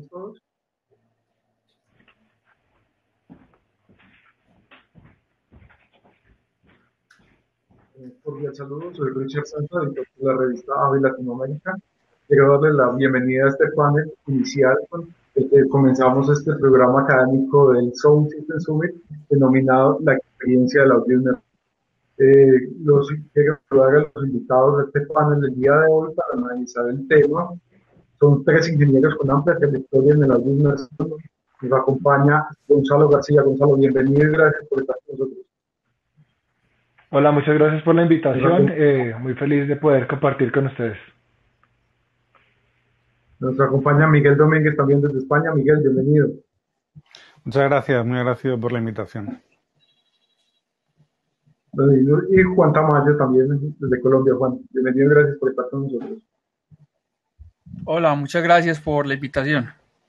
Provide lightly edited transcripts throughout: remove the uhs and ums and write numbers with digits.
¿Estamos todos? Cordial saludo, soy Richard Santos, editor de la revista AVE Latinoamérica. Quiero darle la bienvenida a este panel inicial con el que comenzamos este programa académico del Sound System Summit, denominado La experiencia del audio inmersivo. Quiero saludar a los invitados de este panel del día de hoy para analizar el tema. Son tres ingenieros con amplia trayectoria en el audio inmersivo. Nos acompaña Gonzalo García. Gonzalo, bienvenido y gracias por estar con nosotros. Hola, muchas gracias por la invitación. Muy feliz de poder compartir con ustedes. Nos acompaña Miguel Domínguez también desde España. Miguel, bienvenido. Muchas gracias, muy agradecido por la invitación. Y Juan Tamayo también desde Colombia. Juan, bienvenido y gracias por estar con nosotros. Hola, muchas gracias por la invitación.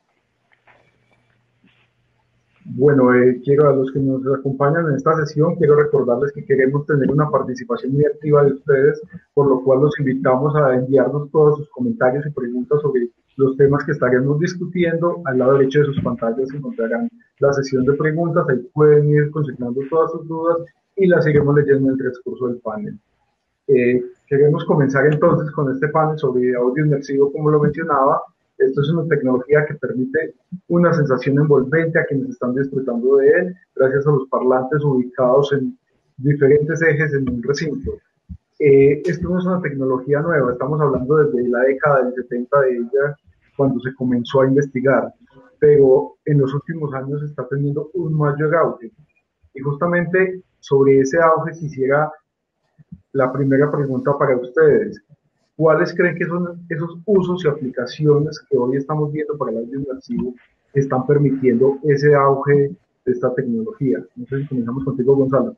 Bueno, quiero a los que nos acompañan en esta sesión, quiero recordarles que queremos tener una participación muy activa de ustedes, por lo cual los invitamos a enviarnos todos sus comentarios y preguntas sobre los temas que estaremos discutiendo. Al lado derecho de sus pantallas encontrarán la sesión de preguntas, ahí pueden ir consignando todas sus dudas y las iremos leyendo en el transcurso del panel. Queremos comenzar entonces con este panel sobre audio inmersivo, como lo mencionaba. Esto es una tecnología que permite una sensación envolvente a quienes están disfrutando de él, gracias a los parlantes ubicados en diferentes ejes en un recinto. Esto no es una tecnología nueva, estamos hablando desde la década del 70 de ella, cuando se comenzó a investigar, pero en los últimos años está teniendo un mayor auge. Y justamente sobre ese auge quisiera la primera pregunta para ustedes. ¿Cuáles creen que son esos usos y aplicaciones que hoy estamos viendo para el audio inmersivo que están permitiendo ese auge de esta tecnología? No sé si comenzamos contigo, Gonzalo.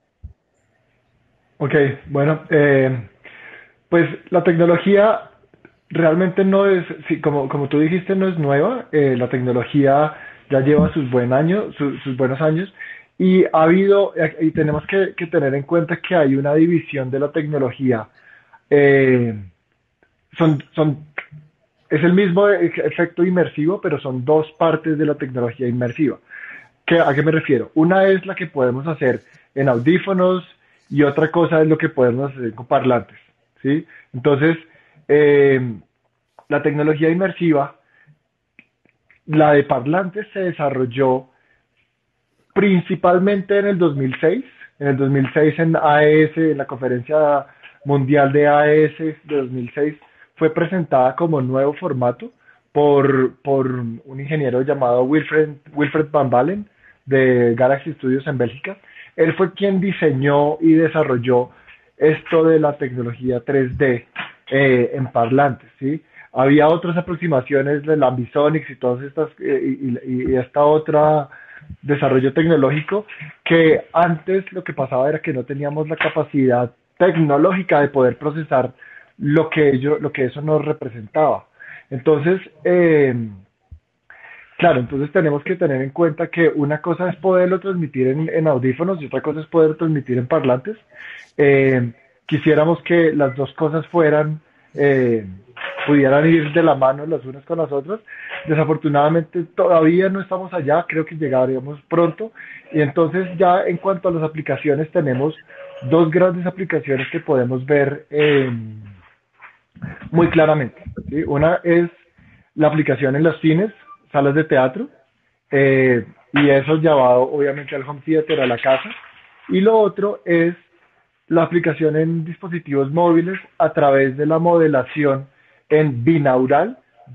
Ok, bueno, pues la tecnología realmente no es, sí, como tú dijiste, no es nueva. La tecnología ya lleva sus buenos años y ha habido, y tenemos que tener en cuenta que hay una división de la tecnología. Eh, son Es el mismo efecto inmersivo, pero son dos partes de la tecnología inmersiva. ¿A qué me refiero? Una es la que podemos hacer en audífonos y otra cosa es lo que podemos hacer con parlantes, ¿sí? Entonces, la tecnología inmersiva, la de parlantes se desarrolló principalmente en el 2006. En el 2006 en AES, en la conferencia mundial de AES de 2006, fue presentada como nuevo formato por un ingeniero llamado Wilfred Van Balen de Galaxy Studios en Bélgica. Él fue quien diseñó y desarrolló esto de la tecnología 3D en parlantes, ¿sí? Había otras aproximaciones del Ambisonics y todas estas y esta otra desarrollo tecnológico, que antes lo que pasaba era que no teníamos la capacidad tecnológica de poder procesar lo que eso nos representaba. Entonces, claro, entonces tenemos que tener en cuenta que una cosa es poderlo transmitir en audífonos y otra cosa es poder transmitir en parlantes. Quisiéramos que las dos cosas pudieran ir de la mano las unas con las otras. Desafortunadamente todavía no estamos allá, creo que llegaríamos pronto. Y entonces ya en cuanto a las aplicaciones tenemos dos grandes aplicaciones que podemos ver muy claramente, ¿sí? Una es la aplicación en los cines, salas de teatro, y eso llevado obviamente al home theater, a la casa. Y lo otro es la aplicación en dispositivos móviles a través de la modelación en binaural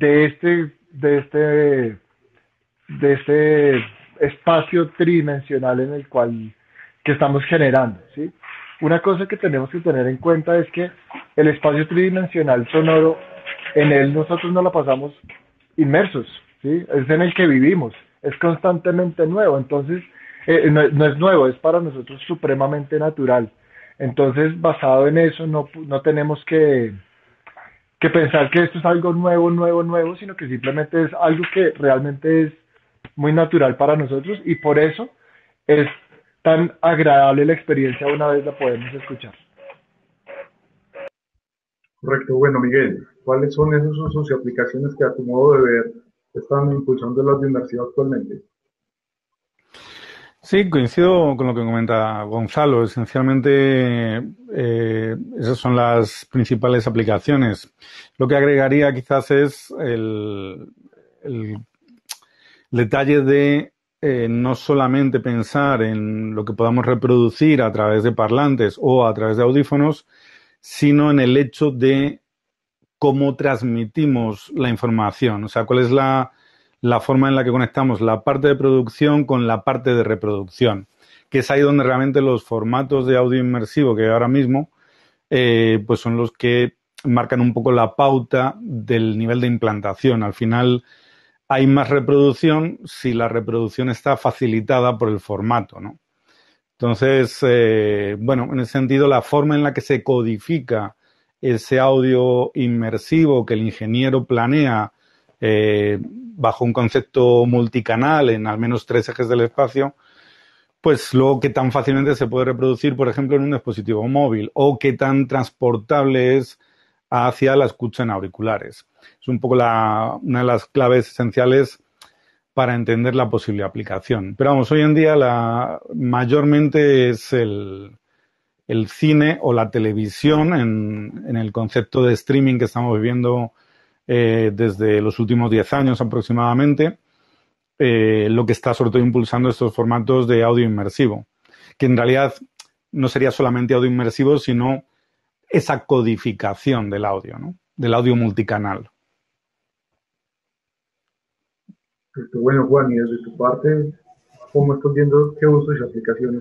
de este espacio tridimensional en el cual que estamos generando, ¿sí? Una cosa que tenemos que tener en cuenta es que el espacio tridimensional sonoro, en él nosotros no la pasamos inmersos, ¿sí? Es en el que vivimos, es constantemente nuevo, entonces no es nuevo, es para nosotros supremamente natural. Entonces, basado en eso, no tenemos que pensar que esto es algo nuevo, sino que simplemente es algo que realmente es muy natural para nosotros y por eso es tan agradable la experiencia una vez la podemos escuchar. Correcto. Bueno, Miguel, ¿cuáles son esos usos y aplicaciones que a tu modo de ver están impulsando el audio inmersivo actualmente. Sí, coincido con lo que comenta Gonzalo. Esencialmente, esas son las principales aplicaciones. Lo que agregaría quizás es el detalle de no solamente pensar en lo que podamos reproducir a través de parlantes o a través de audífonos, sino en el hecho de cómo transmitimos la información. O sea, cuál es la forma en la que conectamos la parte de producción con la parte de reproducción, que es ahí donde realmente los formatos de audio inmersivo que hay ahora mismo pues son los que marcan un poco la pauta del nivel de implantación. Al final hay más reproducción si la reproducción está facilitada por el formato, ¿no? Entonces, bueno, en ese sentido, la forma en la que se codifica ese audio inmersivo que el ingeniero planea bajo un concepto multicanal en al menos 3 ejes del espacio, pues luego qué tan fácilmente se puede reproducir, por ejemplo, en un dispositivo móvil o qué tan transportable es hacia la escucha en auriculares. Es un poco una de las claves esenciales para entender la posible aplicación. Pero vamos, hoy en día mayormente es el cine o la televisión en el concepto de streaming que estamos viviendo desde los últimos 10 años aproximadamente, lo que está sobre todo impulsando estos formatos de audio inmersivo, que en realidad no sería solamente audio inmersivo, sino esa codificación del audio, ¿no? Del audio multicanal. Bueno, Juan, y desde tu parte, ¿cómo estás viendo qué usos y aplicaciones?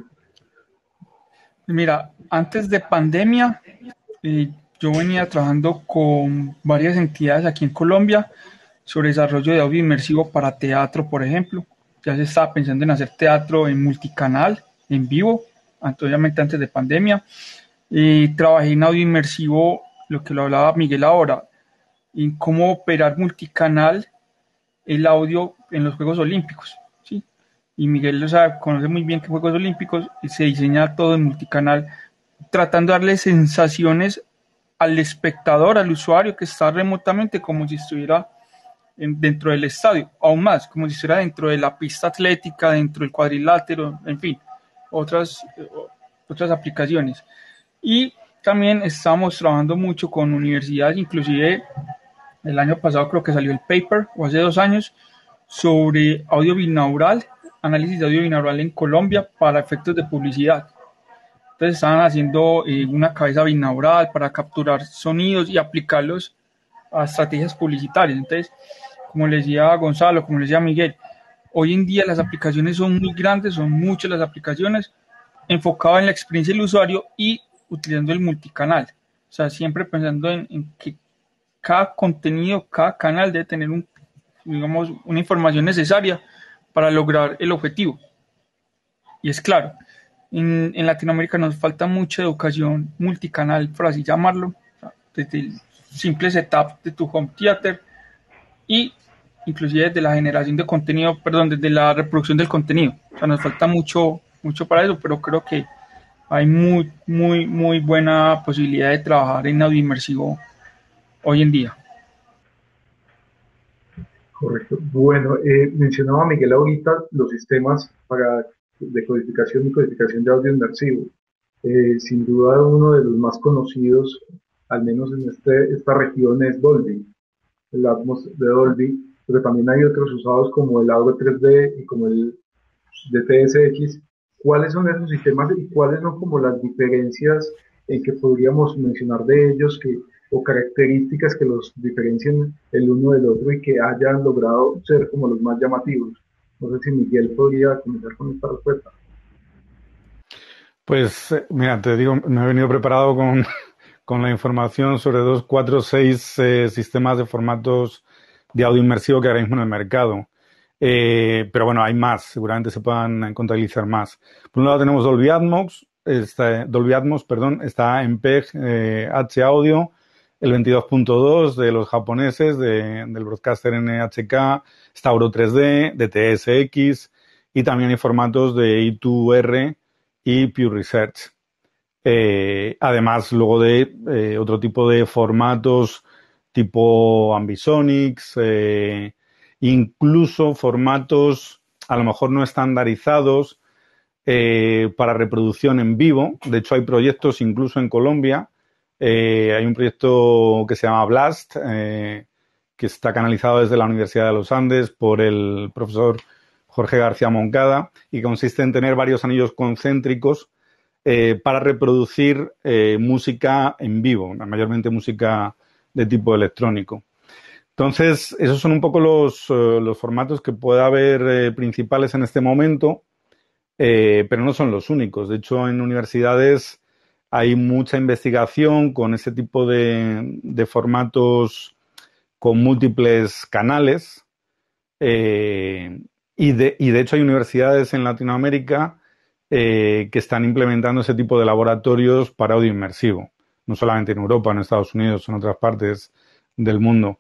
Mira, antes de pandemia, yo venía trabajando con varias entidades aquí en Colombia sobre desarrollo de audio inmersivo para teatro, por ejemplo. Ya se estaba pensando en hacer teatro en multicanal, en vivo, obviamente antes de pandemia. Trabajé en audio inmersivo, lo que lo hablaba Miguel ahora, en cómo operar multicanal el audio en los Juegos Olímpicos, ¿sí? Y Miguel lo sabe, conoce muy bien que Juegos Olímpicos y se diseña todo en multicanal, tratando de darle sensaciones al espectador, al usuario que está remotamente, como si estuviera dentro del estadio, aún más, como si estuviera dentro de la pista atlética, dentro del cuadrilátero, en fin, otras aplicaciones. Y también estamos trabajando mucho con universidades, inclusive el año pasado creo que salió el paper, o hace 2 años, sobre audio binaural, análisis de audio binaural en Colombia para efectos de publicidad. Entonces estaban haciendo una cabeza binaural para capturar sonidos y aplicarlos a estrategias publicitarias. Entonces, como le decía Gonzalo, como le decía Miguel, hoy en día las aplicaciones son muy grandes, son muchas las aplicaciones, enfocadas en la experiencia del usuario y utilizando el multicanal. O sea, siempre pensando en que cada contenido, cada canal debe tener digamos, una información necesaria para lograr el objetivo. Y es claro, en Latinoamérica nos falta mucha educación multicanal, por así llamarlo, desde el simple setup de tu home theater y inclusive desde la generación de contenido, perdón, desde la reproducción del contenido. O sea, nos falta mucho, mucho para eso, pero creo que hay muy buena posibilidad de trabajar en audio inmersivo hoy en día. Correcto. Bueno, mencionaba Miguel ahorita los sistemas de codificación y codificación de audio inmersivo. Sin duda uno de los más conocidos, al menos en esta región, es Dolby, el Atmos de Dolby, pero también hay otros usados como el Audio 3D y como el DTS:X. ¿Cuáles son esos sistemas y cuáles son como las diferencias en que podríamos mencionar de ellos o características que los diferencien el uno del otro y que hayan logrado ser como los más llamativos? No sé si Miguel podría comenzar con esta respuesta. Pues mira, te digo, me he venido preparado con la información sobre 2, 4, 6 sistemas de formatos de audio inmersivo que ahora mismo en el mercado. Pero bueno, hay más, seguramente se puedan contabilizar más. Por un lado tenemos Dolby Atmos, perdón, está MPEG H Audio, el 22.2 de los japoneses, del broadcaster NHK, está Auro 3D, DTS:X y también hay formatos de I2R y Pure Research. Además, luego de otro tipo de formatos tipo Ambisonics, incluso formatos a lo mejor no estandarizados para reproducción en vivo. De hecho, hay proyectos incluso en Colombia. Hay un proyecto que se llama Blast, que está canalizado desde la Universidad de los Andes por el profesor Jorge García Moncada, y consiste en tener varios anillos concéntricos para reproducir música en vivo, mayormente música de tipo electrónico. Entonces, esos son un poco los formatos que puede haber principales en este momento, pero no son los únicos. De hecho, en universidades hay mucha investigación con ese tipo de formatos con múltiples canales, y de hecho hay universidades en Latinoamérica que están implementando ese tipo de laboratorios para audio inmersivo, no solamente en Europa, en Estados Unidos, en otras partes del mundo.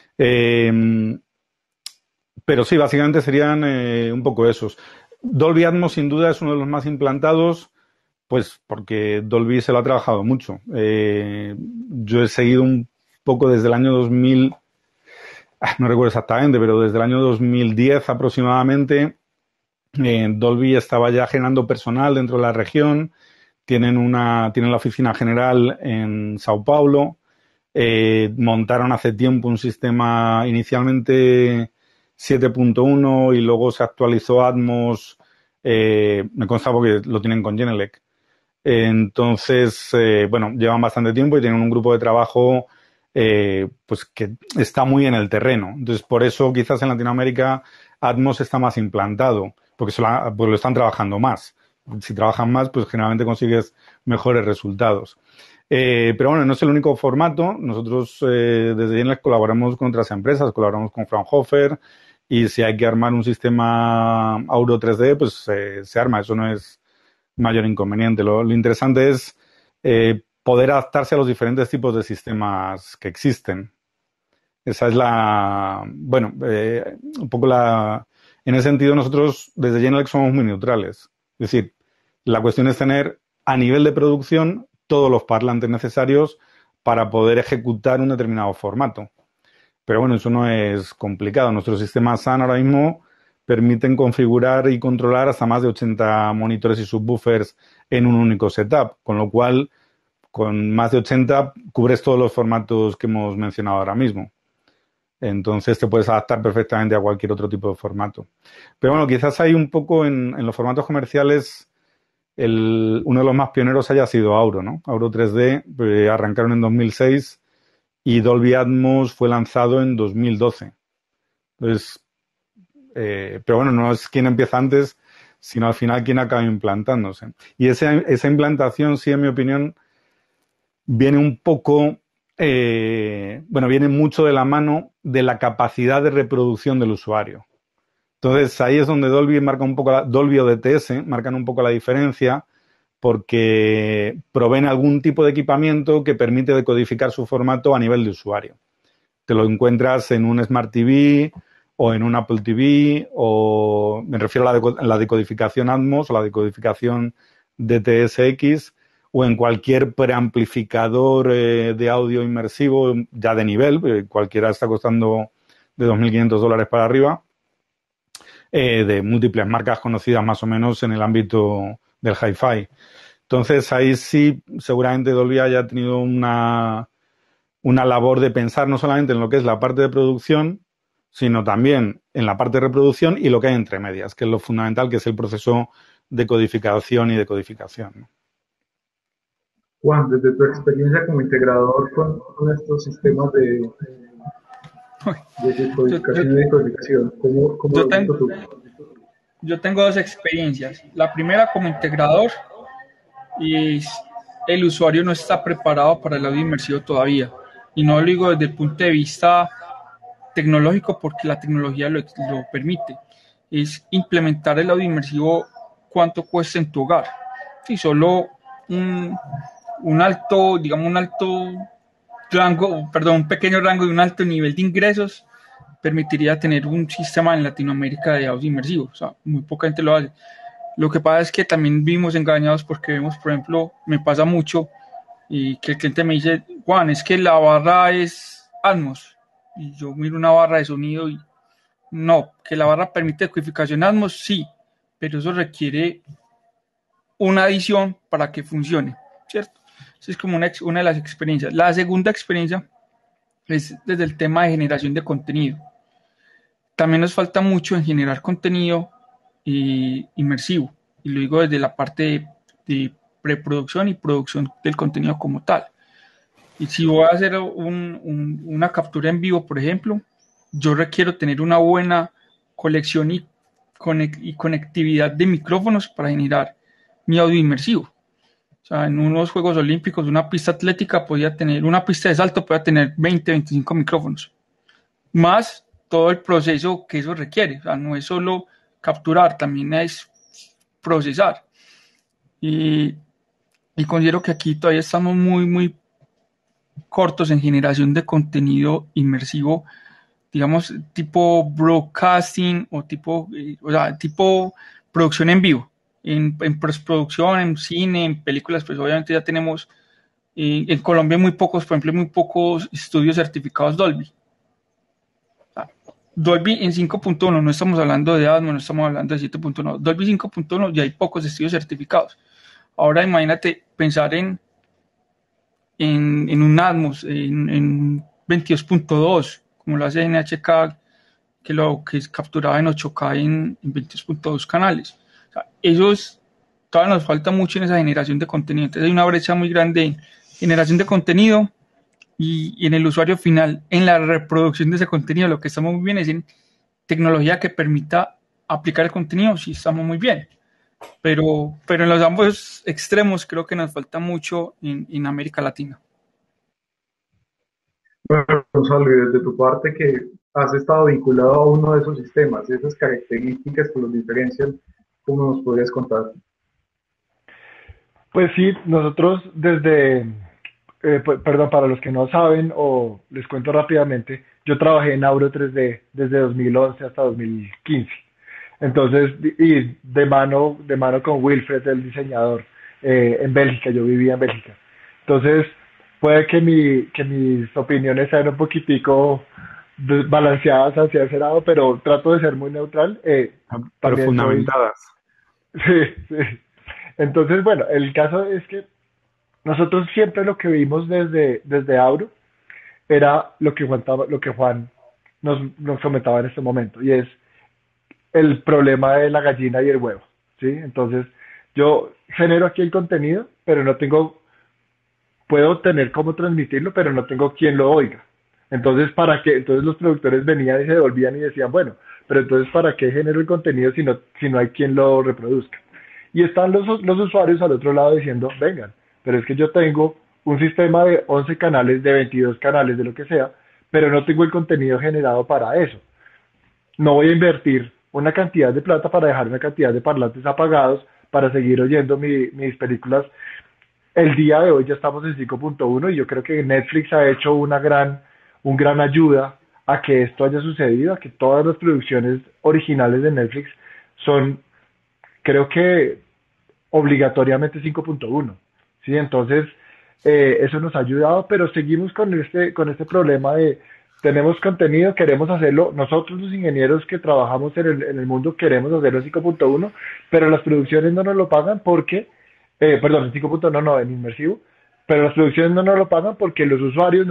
Pero sí, básicamente serían un poco esos. Dolby Atmos sin duda es uno de los más implantados, pues porque Dolby se lo ha trabajado mucho. Yo he seguido un poco desde el año 2000, no recuerdo exactamente, pero desde el año 2010 aproximadamente, Dolby estaba ya generando personal dentro de la región. Tienen la oficina general en Sao Paulo. Montaron hace tiempo un sistema inicialmente 7.1 y luego se actualizó Atmos. Me consta porque lo tienen con Genelec. Entonces, bueno, llevan bastante tiempo y tienen un grupo de trabajo pues que está muy en el terreno. Entonces, por eso quizás en Latinoamérica Atmos está más implantado, porque pues lo están trabajando más. Si trabajan más, pues generalmente consigues mejores resultados. Pero bueno, no es el único formato. Nosotros desde Genelec colaboramos con otras empresas, colaboramos con Fraunhofer, y si hay que armar un sistema Auro 3D, pues se arma. Eso no es mayor inconveniente. Lo interesante es poder adaptarse a los diferentes tipos de sistemas que existen. Esa es bueno, un poco en ese sentido nosotros desde Genelec somos muy neutrales. Es decir, la cuestión es tener a nivel de producción todos los parlantes necesarios para poder ejecutar un determinado formato. Pero bueno, eso no es complicado. Nuestros sistemas SAN ahora mismo permiten configurar y controlar hasta más de 80 monitores y subwoofers en un único setup, con lo cual con más de 80 cubres todos los formatos que hemos mencionado ahora mismo. Entonces te puedes adaptar perfectamente a cualquier otro tipo de formato. Pero bueno, quizás hay un poco en los formatos comerciales, uno de los más pioneros haya sido Auro, ¿no? Auro 3D, arrancaron en 2006 y Dolby Atmos fue lanzado en 2012. Entonces, pero bueno, no es quien empieza antes, sino al final quien acaba implantándose. Y esa implantación, sí, en mi opinión, viene un poco, bueno, viene mucho de la mano de la capacidad de reproducción del usuario. Entonces, ahí es donde Dolby marca un poco, Dolby o DTS marcan un poco la diferencia, porque proveen algún tipo de equipamiento que permite decodificar su formato a nivel de usuario. Te lo encuentras en un Smart TV o en un Apple TV, o me refiero a la decodificación Atmos o la decodificación DTS:X, o en cualquier preamplificador de audio inmersivo ya de nivel, cualquiera está costando de $2.500 para arriba, de múltiples marcas conocidas más o menos en el ámbito del hi-fi. Entonces ahí sí seguramente Dolby haya tenido una labor de pensar no solamente en lo que es la parte de producción, sino también en la parte de reproducción y lo que hay entre medias, que es lo fundamental, que es el proceso de codificación y decodificación, ¿no? Juan, desde tu experiencia como integrador con estos sistemas de decodificación y decodificación, ¿cómo yo lo has tengo, visto tú? yo tengo dos experiencias. La primera como integrador es el usuario no está preparado para el audio inmersivo todavía. Y no lo digo desde el punto de vista tecnológico porque la tecnología lo permite. Es implementar el audio inmersivo cuánto cuesta en tu hogar. Si solo un alto, digamos un alto rango, perdón, un pequeño rango de un alto nivel de ingresos permitiría tener un sistema en Latinoamérica de audio inmersivo. O sea, muy poca gente lo hace. Lo que pasa es que también vimos engañados porque vemos, por ejemplo, me pasa mucho y que el cliente me dice, Juan, es que la barra es Atmos. Y yo miro una barra de sonido y No, que la barra permite decodificación Atmos, sí, pero eso requiere una adición para que funcione, ¿cierto? Esa es como una de las experiencias. La segunda experiencia es desde el tema de generación de contenido. También nos falta mucho en generar contenido inmersivo, y lo digo desde la parte de preproducción y producción del contenido como tal. Y si voy a hacer una captura en vivo, por ejemplo, yo requiero tener una buena colección y conectividad de micrófonos para generar mi audio inmersivo. O sea, en unos Juegos Olímpicos, una pista atlética podía tener, una pista de salto podía tener 20, 25 micrófonos, más todo el proceso que eso requiere. O sea, no es solo capturar, también es procesar. Y, y considero que aquí todavía estamos muy, muy cortos en generación de contenido inmersivo, digamos, tipo broadcasting o sea, tipo producción en vivo. En postproducción, en cine, en películas, pues obviamente ya tenemos en Colombia muy pocos, por ejemplo, muy pocos estudios certificados Dolby. O sea, Dolby en 5.1, no estamos hablando de Atmos, no estamos hablando de 7.1. Dolby 5.1 ya hay pocos estudios certificados. Ahora imagínate pensar en un Atmos, en 22.2, como lo hace NHK, que es capturado en 8K en 22.2 canales. O sea, todavía nos falta mucho en esa generación de contenido. Entonces hay una brecha muy grande en generación de contenido y en el usuario final, en la reproducción de ese contenido. Lo que estamos muy bien es en tecnología que permita aplicar el contenido, sí estamos muy bien. Pero en los ambos extremos creo que nos falta mucho en América Latina. Bueno, Gonzalo, y desde tu parte que has estado vinculado a uno de esos sistemas, esas características que los diferencian, ¿cómo nos podrías contar? Pues sí, nosotros desde, perdón, para los que no saben o les cuento rápidamente, yo trabajé en Auro 3D desde 2011 hasta 2015. Entonces, y de mano con Wilfred, el diseñador, en Bélgica, yo vivía en Bélgica. Entonces, puede que que mis opiniones sean un poquitico balanceadas hacia ese lado, pero trato de ser muy neutral. pero También soy, fundamentadas. sí, sí. Entonces, bueno, el caso es que nosotros siempre lo que vimos desde Auro era lo que Juan nos comentaba en este momento, y es el problema de la gallina y el huevo, ¿sí? Entonces, yo genero aquí el contenido, pero no tengo, puedo tener cómo transmitirlo, pero no tengo quien lo oiga. Entonces, ¿para qué? Entonces los productores venían y se devolvían y decían, bueno, pero entonces, ¿para qué genero el contenido si no hay quien lo reproduzca? Y están los usuarios al otro lado diciendo, vengan, pero es que yo tengo un sistema de 11 canales, de 22 canales, de lo que sea, pero no tengo el contenido generado para eso. No voy a invertir una cantidad de plata para dejar una cantidad de parlantes apagados para seguir oyendo mis películas. El día de hoy ya estamos en 5.1 y yo creo que Netflix ha hecho un gran ayuda a que esto haya sucedido, a que todas las producciones originales de Netflix son, creo que obligatoriamente 5.1. ¿Sí? Entonces, eso nos ha ayudado, pero seguimos con este problema de tenemos contenido, queremos hacerlo, nosotros los ingenieros que trabajamos en el mundo queremos hacerlo en 5.1, pero las producciones no nos lo pagan porque, perdón, en 5.1 no, en inmersivo, pero las producciones no nos lo pagan porque los usuarios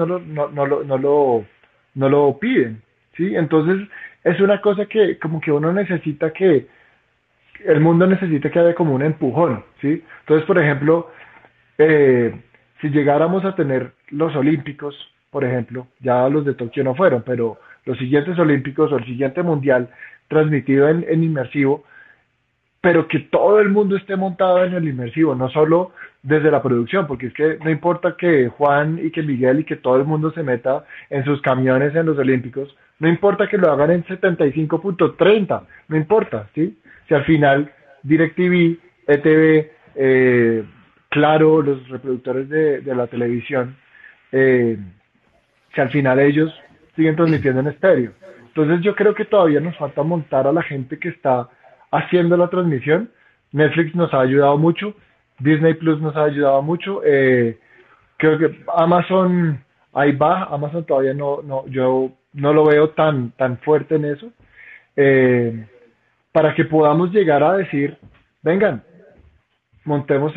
no lo piden, ¿sí? Entonces, es una cosa que como que uno necesita que, el mundo necesita que haya como un empujón, ¿sí? Entonces, por ejemplo, eh, si llegáramos a tener los Olímpicos, por ejemplo, ya los de Tokio no fueron, pero los siguientes Olímpicos o el siguiente Mundial transmitido en inmersivo, pero que todo el mundo esté montado en el inmersivo, no solo desde la producción, porque es que no importa que Juan y que Miguel y que todo el mundo se meta en sus camiones en los Olímpicos, no importa que lo hagan en 75.30, no importa, ¿sí? Si al final DirecTV, ETV, Claro, los reproductores de la televisión, eh, si al final ellos siguen transmitiendo en estéreo. Entonces yo creo que todavía nos falta montar a la gente que está haciendo la transmisión. Netflix nos ha ayudado mucho, Disney Plus nos ha ayudado mucho, creo que ahí va, Amazon todavía yo no lo veo tan fuerte en eso, eh, para que podamos llegar a decir, vengan, montemos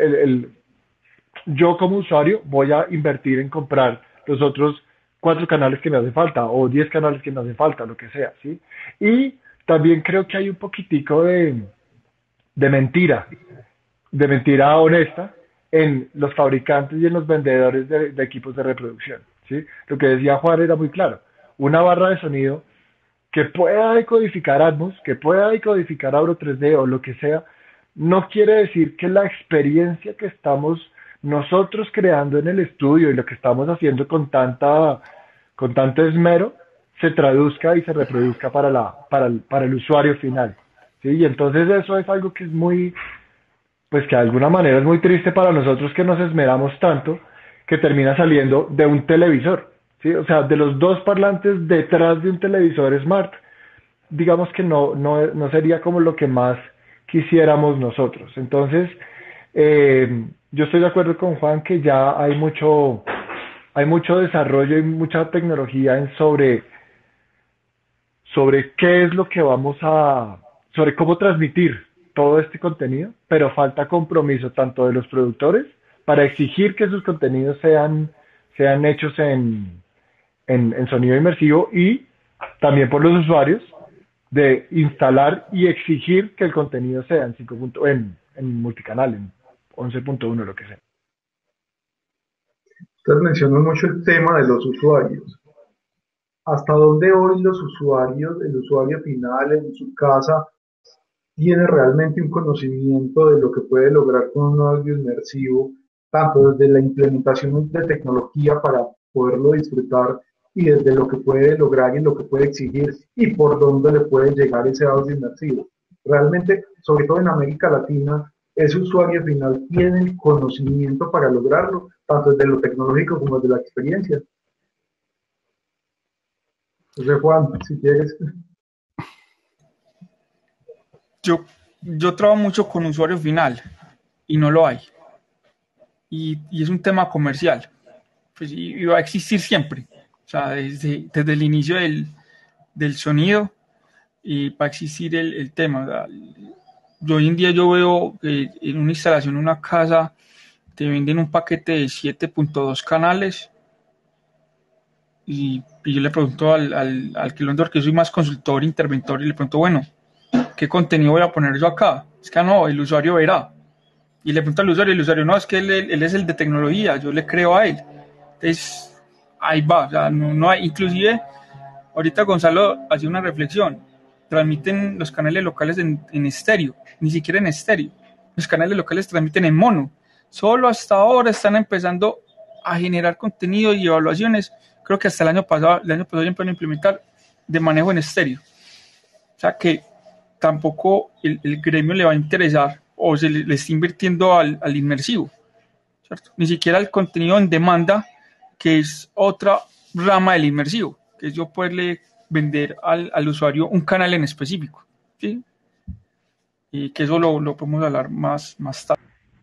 yo como usuario voy a invertir en comprar los otros 4 canales que me hacen falta o 10 canales que me hacen falta, lo que sea, ¿sí? Y también creo que hay un poquitico de mentira, de mentira honesta en los fabricantes y en los vendedores de equipos de reproducción, ¿sí? Lo que decía Juan era muy claro. Una barra de sonido que pueda decodificar Atmos, que pueda decodificar Auro 3D o lo que sea, no quiere decir que la experiencia que estamos nosotros creando en el estudio y lo que estamos haciendo con tanto esmero se traduzca y se reproduzca para el usuario final. ¿Sí? Y entonces eso es algo que es muy, pues que de alguna manera es muy triste para nosotros que nos esmeramos tanto que termina saliendo de un televisor, ¿sí? O sea, de los dos parlantes detrás de un televisor smart, digamos que no sería como lo que más quisiéramos nosotros. Entonces, yo estoy de acuerdo con Juan que ya hay mucho desarrollo y mucha tecnología sobre qué es lo que sobre cómo transmitir todo este contenido, pero falta compromiso tanto de los productores para exigir que sus contenidos sean hechos en sonido inmersivo y también por los usuarios de instalar y exigir que el contenido sea en 5 en multicanal, en 11.1, lo que sea. Ustedes mencionan mucho el tema de los usuarios. ¿Hasta dónde hoy los usuarios, el usuario final en su casa, tiene realmente un conocimiento de lo que puede lograr con un audio inmersivo, tanto desde la implementación de tecnología para poderlo disfrutar y desde lo que puede lograr y lo que puede exigir y por dónde le puede llegar ese audio inmersivo? Realmente, sobre todo en América Latina, ese usuario final tiene el conocimiento para lograrlo, tanto desde lo tecnológico como desde la experiencia. Entonces, Juan, si quieres. Yo trabajo mucho con usuario final y no lo hay. Y es un tema comercial. Pues y va a existir siempre. O sea, desde el inicio del sonido y va a existir el tema. O sea, hoy en día yo veo que en una instalación, en una casa, te venden un paquete de 7.2 canales y yo le pregunto al que lo endor, que soy más consultor, interventor, y le pregunto, bueno, ¿qué contenido voy a poner yo acá? Es que no, el usuario verá. Y le pregunto al usuario, el usuario, no, es que él es el de tecnología, yo le creo a él. Entonces, ahí va, o sea, no hay, inclusive, ahorita Gonzalo hacía una reflexión, transmiten los canales locales en estéreo, ni siquiera en estéreo, los canales locales transmiten en mono, solo hasta ahora están empezando a generar contenido y evaluaciones, creo que hasta el año pasado ya empezaron a implementar de manejo en estéreo, o sea que tampoco el gremio le va a interesar o le está invirtiendo al inmersivo, ¿cierto? Ni siquiera el contenido en demanda, que es otra rama del inmersivo, que es yo poderle vender al usuario un canal en específico, ¿sí? Y que eso lo podemos hablar más tarde.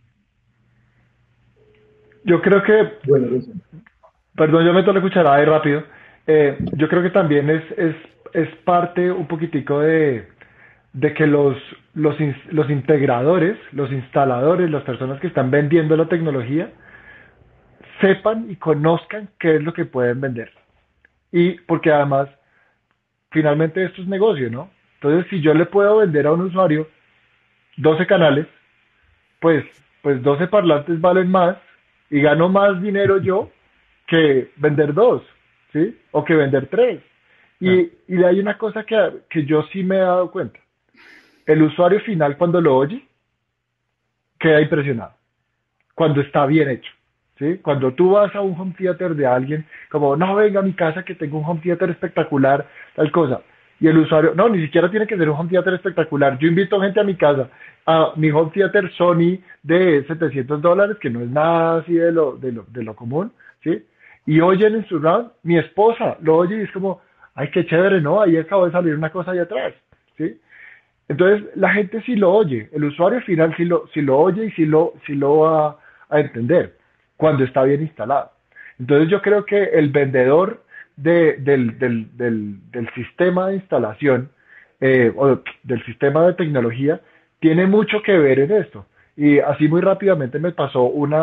Yo creo que, Bueno, eso. perdón, yo meto la cucharada ahí rápido. Yo creo que también es parte un poquitico de que los integradores, los instaladores, las personas que están vendiendo la tecnología, sepan y conozcan qué es lo que pueden vender. Y porque además, finalmente esto es negocio, ¿no? Entonces, si yo le puedo vender a un usuario 12 canales, pues, pues 12 parlantes valen más y gano más dinero yo que vender dos, ¿sí? O que vender tres. Y hay una cosa que yo sí me he dado cuenta. El usuario final cuando lo oye queda impresionado, cuando está bien hecho. ¿Sí? Cuando tú vas a un home theater de alguien, como, no, venga a mi casa que tengo un home theater espectacular, tal cosa. Y el usuario, no, ni siquiera tiene que ser un home theater espectacular. Yo invito gente a mi casa, a mi home theater Sony de $700, que no es nada así de lo común, ¿sí? Y oyen en su round, mi esposa lo oye y es como, ay, qué chévere, ¿no? Ahí acabó de salir una cosa allá atrás, ¿sí? Entonces, la gente sí lo oye, el usuario final sí lo oye y sí lo va a entender cuando está bien instalado. Entonces, yo creo que el vendedor del sistema de instalación o del sistema de tecnología, tiene mucho que ver en esto. Y así muy rápidamente me pasó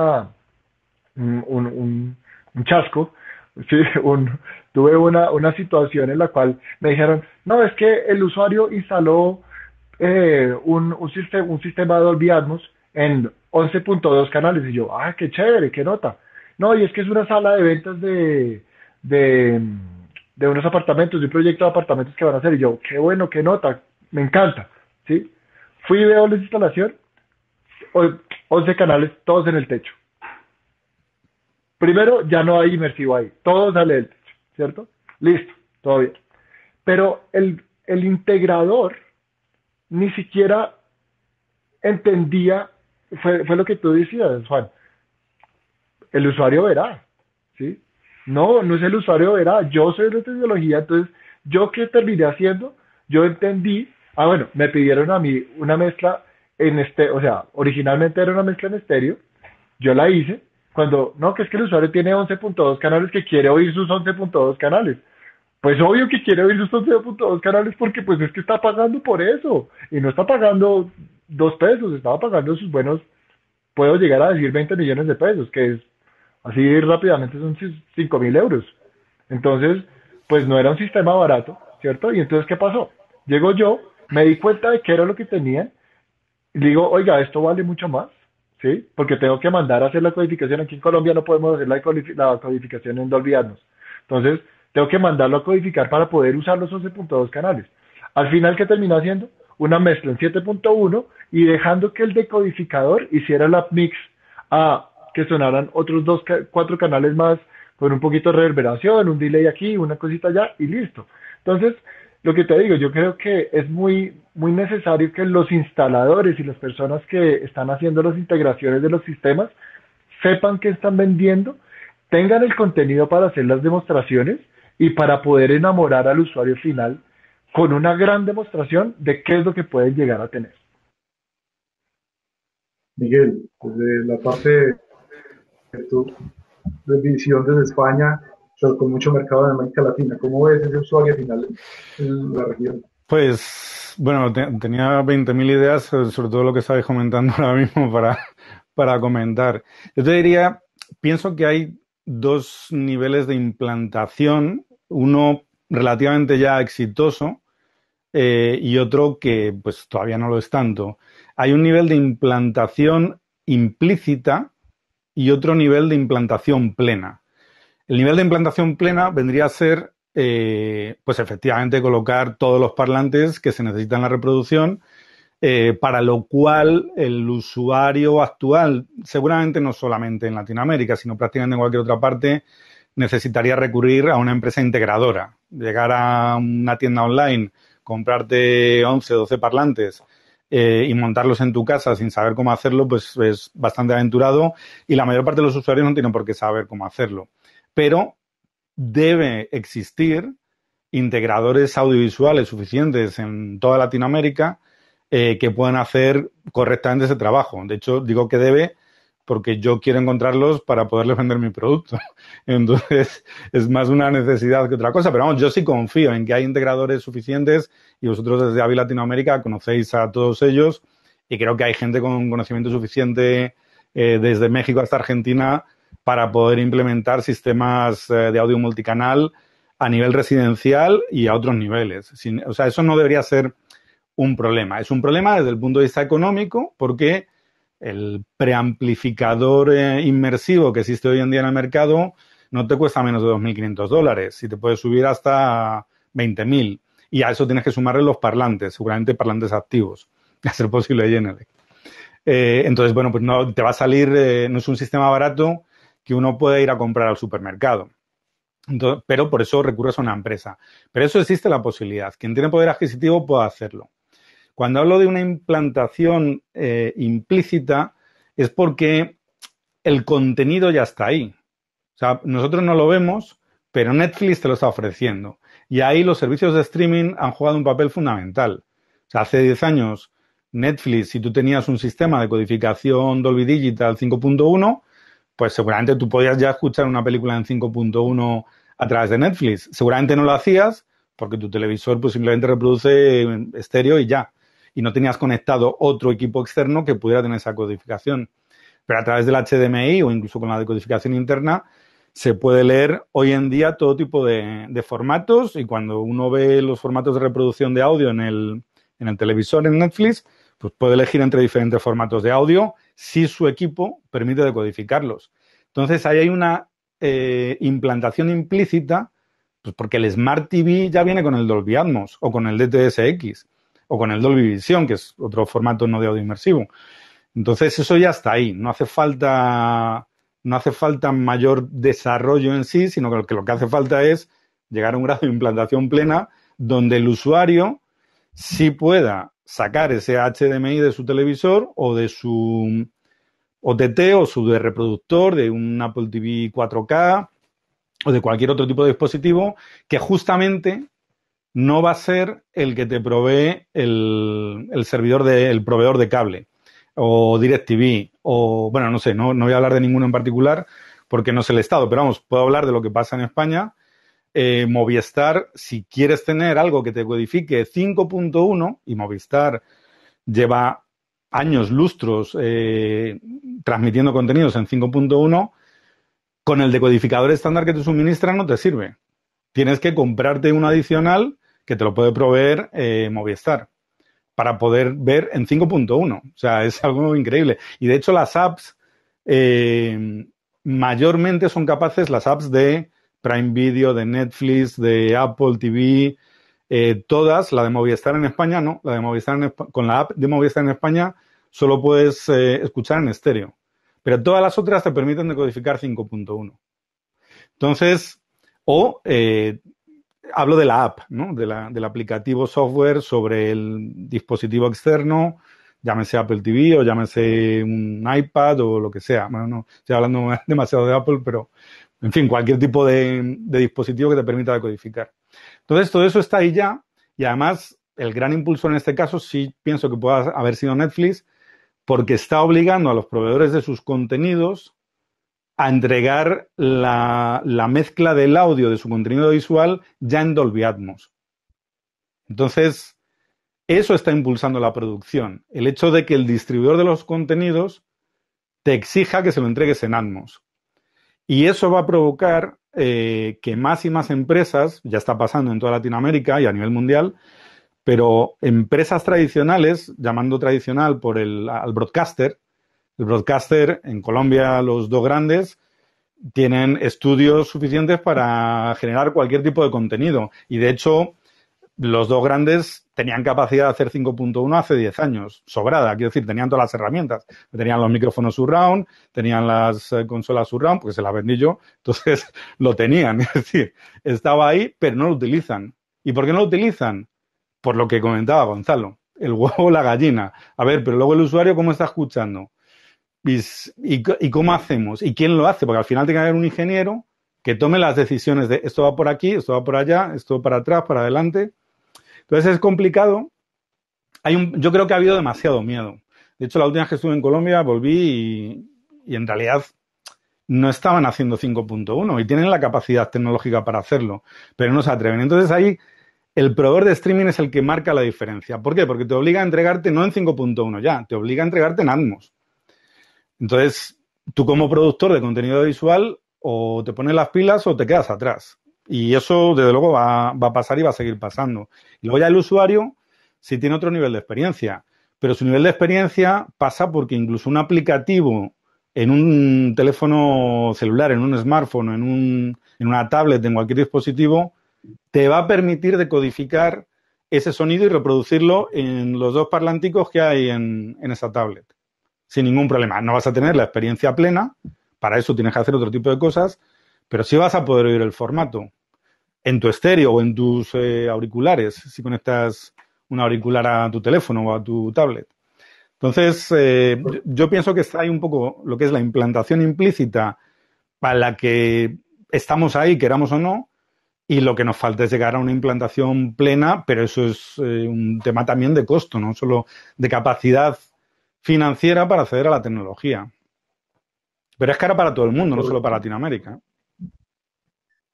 un chasco, sí, tuve una situación en la cual me dijeron, no, es que el usuario instaló un sistema de Dolby Atmos en 11.2 canales. Y yo, ah, qué chévere, qué nota. No, y es que es una sala de ventas de, de unos apartamentos, de un proyecto de apartamentos que van a hacer. Y yo, qué bueno, qué nota, me encanta. ¿Sí? Fui y veo la instalación, 11 canales, todos en el techo. Primero, ya no hay inmersivo ahí, todo sale del techo, ¿cierto? Listo, todo bien. Pero el integrador ni siquiera entendía, fue lo que tú decías, Juan, el usuario verá, ¿sí? No, no es el usuario verá, yo soy de tecnología, entonces, ¿yo qué terminé haciendo? Yo entendí, bueno, me pidieron a mí una mezcla o sea, originalmente era una mezcla en estéreo, yo la hice, cuando, no, que es que el usuario tiene 11.2 canales que quiere oír sus 11.2 canales. Pues obvio que quiere oír sus 11.2 canales porque pues es que está pagando por eso. Y no está pagando 2 pesos, estaba pagando sus buenos, puedo llegar a decir 20 millones de pesos, que es así rápidamente son 5.000 euros. Entonces, pues no era un sistema barato, ¿cierto? Y entonces, ¿qué pasó? Llego yo, me di cuenta de qué era lo que tenían, y digo, oiga, esto vale mucho más, ¿sí? Porque tengo que mandar a hacer la codificación. Aquí en Colombia no podemos hacer la codificación en Dolby Atmos. Entonces, tengo que mandarlo a codificar para poder usar los 11.2 canales. Al final, ¿qué terminó haciendo? Una mezcla en 7.1 y dejando que el decodificador hiciera la mix a que sonaran otros 4 canales más con un poquito de reverberación, un delay aquí, una cosita allá y listo. Entonces, lo que te digo, yo creo que es muy, muy necesario que los instaladores y las personas que están haciendo las integraciones de los sistemas sepan qué están vendiendo, tengan el contenido para hacer las demostraciones y para poder enamorar al usuario final con una gran demostración de qué es lo que pueden llegar a tener. Miguel, desde la parte de tu visión desde España, pero con mucho mercado en América Latina, ¿cómo ves ese usuario final en la región? Pues, bueno, tenía 20.000 ideas, sobre todo lo que estabais comentando ahora mismo para comentar. Yo te diría, pienso que hay dos niveles de implantación, uno relativamente ya exitoso y otro que pues todavía no lo es tanto. Hay un nivel de implantación implícita y otro nivel de implantación plena. El nivel de implantación plena vendría a ser, pues efectivamente, colocar todos los parlantes que se necesitan en la reproducción, para lo cual el usuario actual, seguramente no solamente en Latinoamérica, sino prácticamente en cualquier otra parte, necesitaría recurrir a una empresa integradora. Llegar a una tienda online, comprarte 11 o 12 parlantes y montarlos en tu casa sin saber cómo hacerlo, pues es bastante aventurado y la mayor parte de los usuarios no tienen por qué saber cómo hacerlo. Pero debe existir integradores audiovisuales suficientes en toda Latinoamérica que puedan hacer correctamente ese trabajo. De hecho, digo que debe porque yo quiero encontrarlos para poderles vender mi producto. Entonces, es más una necesidad que otra cosa. Pero vamos, yo sí confío en que hay integradores suficientes y vosotros desde AVI Latinoamérica conocéis a todos ellos y creo que hay gente con conocimiento suficiente desde México hasta Argentina para poder implementar sistemas de audio multicanal a nivel residencial y a otros niveles. O sea, eso no debería ser un problema. Es un problema desde el punto de vista económico porque el preamplificador inmersivo que existe hoy en día en el mercado no te cuesta menos de $2.500 y te puede subir hasta 20.000. Y a eso tienes que sumarle los parlantes, seguramente parlantes activos, a ser posible Genelec. Entonces, bueno, pues no te va a salir, no es un sistema barato que uno pueda ir a comprar al supermercado. Entonces, pero por eso recurres a una empresa. Pero eso existe la posibilidad. Quien tiene poder adquisitivo puede hacerlo. Cuando hablo de una implantación implícita es porque el contenido ya está ahí. O sea, nosotros no lo vemos, pero Netflix te lo está ofreciendo. Y ahí los servicios de streaming han jugado un papel fundamental. O sea, hace 10 años Netflix, si tú tenías un sistema de codificación Dolby Digital 5.1, pues seguramente tú podías ya escuchar una película en 5.1 a través de Netflix. Seguramente no lo hacías porque tu televisor pues simplemente reproduce estéreo y ya. Y no tenías conectado otro equipo externo que pudiera tener esa codificación. Pero a través del HDMI o incluso con la decodificación interna se puede leer hoy en día todo tipo de formatos, y cuando uno ve los formatos de reproducción de audio en el televisor, en Netflix, pues puede elegir entre diferentes formatos de audio si su equipo permite decodificarlos. Entonces ahí hay una implantación implícita, pues porque el Smart TV ya viene con el Dolby Atmos o con el DTS:X o con el Dolby Vision, que es otro formato no de audio inmersivo. Entonces eso ya está ahí, no hace falta mayor desarrollo en sí, sino que lo que hace falta es llegar a un grado de implantación plena donde el usuario sí pueda sacar ese HDMI de su televisor o de su OTT o su de reproductor de un Apple TV 4K o de cualquier otro tipo de dispositivo, que justamente no va a ser el que te provee el proveedor de cable o DirecTV o, bueno, no sé, no voy a hablar de ninguno en particular porque no sé el estado, pero vamos, puedo hablar de lo que pasa en España. Movistar, si quieres tener algo que te codifique 5.1, y Movistar lleva años, lustros, transmitiendo contenidos en 5.1, con el decodificador estándar que te suministran no te sirve. Tienes que comprarte uno adicional que te lo puede proveer Movistar para poder ver en 5.1. O sea, es algo increíble. Y de hecho las apps mayormente son capaces, las apps de Prime Video, de Netflix, de Apple TV, todas, la de Movistar en España no, la de Movistar con la app de Movistar en España solo puedes escuchar en estéreo. Pero todas las otras te permiten decodificar 5.1. Entonces, hablo de la app, ¿no? Del aplicativo software sobre el dispositivo externo, llámese Apple TV o llámese un iPad o lo que sea. Bueno, no estoy hablando demasiado de Apple, pero, en fin, cualquier tipo de dispositivo que te permita decodificar. Entonces, todo eso está ahí ya, y además el gran impulso en este caso sí pienso que pueda haber sido Netflix, porque está obligando a los proveedores de sus contenidos a entregar la mezcla del audio de su contenido visual ya en Dolby Atmos. Entonces, eso está impulsando la producción. El hecho de que el distribuidor de los contenidos te exija que se lo entregues en Atmos. Y eso va a provocar que más y más empresas, ya está pasando en toda Latinoamérica y a nivel mundial, pero empresas tradicionales, llamando tradicional al broadcaster, el broadcaster en Colombia, los dos grandes, tienen estudios suficientes para generar cualquier tipo de contenido. Y de hecho, los dos grandes tenían capacidad de hacer 5.1 hace 10 años, sobrada, quiero decir, tenían todas las herramientas. Tenían los micrófonos surround, tenían las consolas surround, porque se las vendí yo, entonces lo tenían. Es decir, estaba ahí, pero no lo utilizan. ¿Y por qué no lo utilizan? Por lo que comentaba Gonzalo, el huevo o la gallina. A ver, pero luego el usuario, ¿cómo está escuchando? ¿Y cómo hacemos? ¿Y quién lo hace? Porque al final tiene que haber un ingeniero que tome las decisiones de esto va por aquí, esto va por allá, esto para atrás, para adelante. Entonces es complicado. Yo creo que ha habido demasiado miedo. De hecho, la última vez que estuve en Colombia volví y en realidad no estaban haciendo 5.1 y tienen la capacidad tecnológica para hacerlo, pero no se atreven. Entonces ahí el proveedor de streaming es el que marca la diferencia. ¿Por qué? Porque te obliga a entregarte no en 5.1 ya, te obliga a entregarte en Atmos. Entonces, tú como productor de contenido visual o te pones las pilas o te quedas atrás. Y eso, desde luego, va a pasar y va a seguir pasando. Y luego ya el usuario sí tiene otro nivel de experiencia. Pero su nivel de experiencia pasa porque incluso un aplicativo en un teléfono celular, en un smartphone, en una tablet, en cualquier dispositivo, te va a permitir decodificar ese sonido y reproducirlo en los dos parlanticos que hay en esa tablet. Sin ningún problema. No vas a tener la experiencia plena, para eso tienes que hacer otro tipo de cosas, pero sí vas a poder oír el formato en tu estéreo o en tus auriculares, si conectas un auricular a tu teléfono o a tu tablet. Entonces, yo pienso que está ahí un poco lo que es la implantación implícita para la que estamos ahí, queramos o no, y lo que nos falta es llegar a una implantación plena, pero eso es un tema también de costo, no solo de capacidad financiera para acceder a la tecnología. Pero es cara para todo el mundo, no solo para Latinoamérica.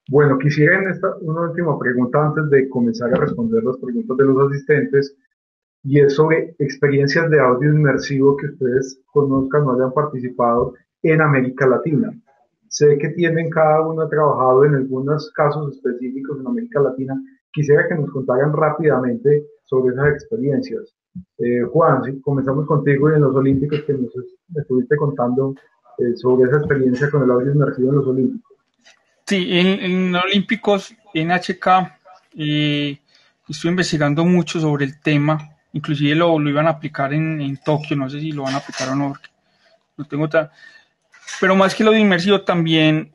Bueno, quisiera una última pregunta antes de comenzar a responder las preguntas de los asistentes, y es sobre experiencias de audio inmersivo que ustedes conozcan o hayan participado en América Latina. Sé que tienen cada uno ha trabajado en algunos casos específicos en América Latina. Quisiera que nos contaran rápidamente sobre esas experiencias. Juan, si comenzamos contigo y en los Olímpicos que nos estuviste contando sobre esa experiencia con el audio inmersivo en los Olímpicos. Sí, en Olímpicos, en HK, estuve investigando mucho sobre el tema. Inclusive lo iban a aplicar en Tokio, no sé si lo van a aplicar o no, porque no tengo tan... Pero más que lo de inmersivo, también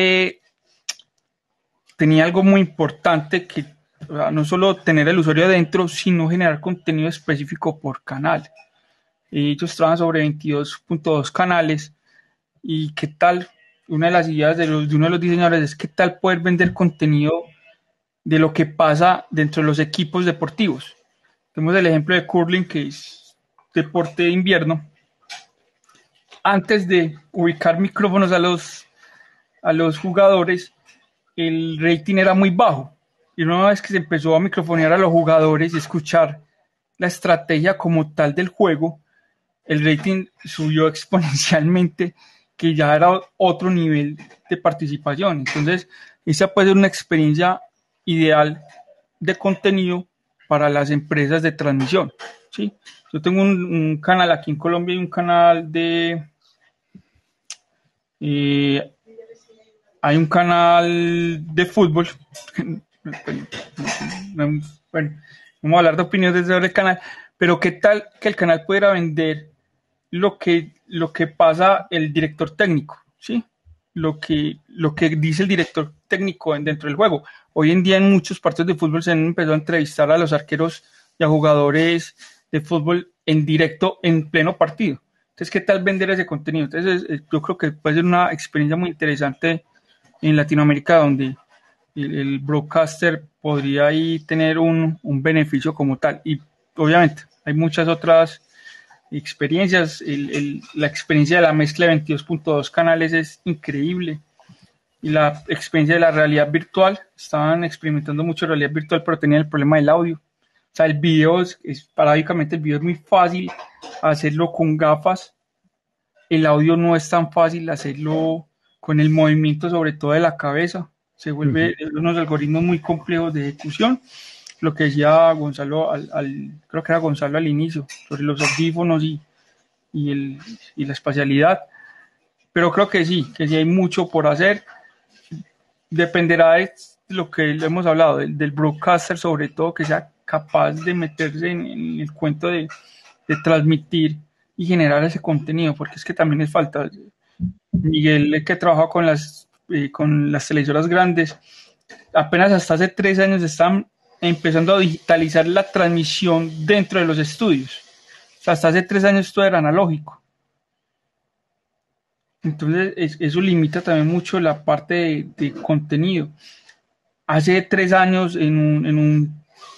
tenía algo muy importante que no solo tener el usuario adentro, sino generar contenido específico por canal. Ellos trabajan sobre 22.2 canales y qué tal, una de las ideas de uno de los diseñadores es qué tal poder vender contenido de lo que pasa dentro de los equipos deportivos. Tenemos el ejemplo de curling, que es deporte de invierno. Antes de ubicar micrófonos a los jugadores, el rating era muy bajo. Y una vez que se empezó a microfonear a los jugadores y escuchar la estrategia como tal del juego, el rating subió exponencialmente, que ya era otro nivel de participación. Entonces, esa puede ser una experiencia ideal de contenido para las empresas de transmisión. ¿Sí? Yo tengo un canal aquí en Colombia y un canal de... hay un canal de fútbol. Bueno, vamos a hablar de opiniones sobre el canal, pero qué tal que el canal pudiera vender lo que pasa el director técnico, ¿sí? Lo que dice el director técnico dentro del juego. Hoy en día en muchos partidos de fútbol se han empezado a entrevistar a los arqueros y a jugadores de fútbol en directo en pleno partido. Entonces, ¿qué tal vender ese contenido? Entonces, yo creo que puede ser una experiencia muy interesante en Latinoamérica, donde el broadcaster podría ahí tener un beneficio como tal. Y obviamente hay muchas otras experiencias. La experiencia de la mezcla de 22.2 canales es increíble. Y la experiencia de la realidad virtual, estaban experimentando mucho realidad virtual, pero tenían el problema del audio. O sea, el video paradójicamente el video es muy fácil hacerlo con gafas. El audio no es tan fácil hacerlo con el movimiento, sobre todo de la cabeza. Se vuelve unos algoritmos muy complejos de ejecución. Lo que decía Gonzalo, creo que era Gonzalo al inicio, sobre los audífonos y la espacialidad. Pero creo que sí hay mucho por hacer. Dependerá de lo que hemos hablado, del broadcaster, sobre todo, que sea capaz de meterse en el cuento de transmitir y generar ese contenido, porque es que también es falta. Miguel, que trabaja con las televisoras grandes, apenas hasta hace 3 años están empezando a digitalizar la transmisión dentro de los estudios. O sea, hasta hace 3 años todo era analógico. Entonces, eso limita también mucho la parte de contenido. Hace 3 años, en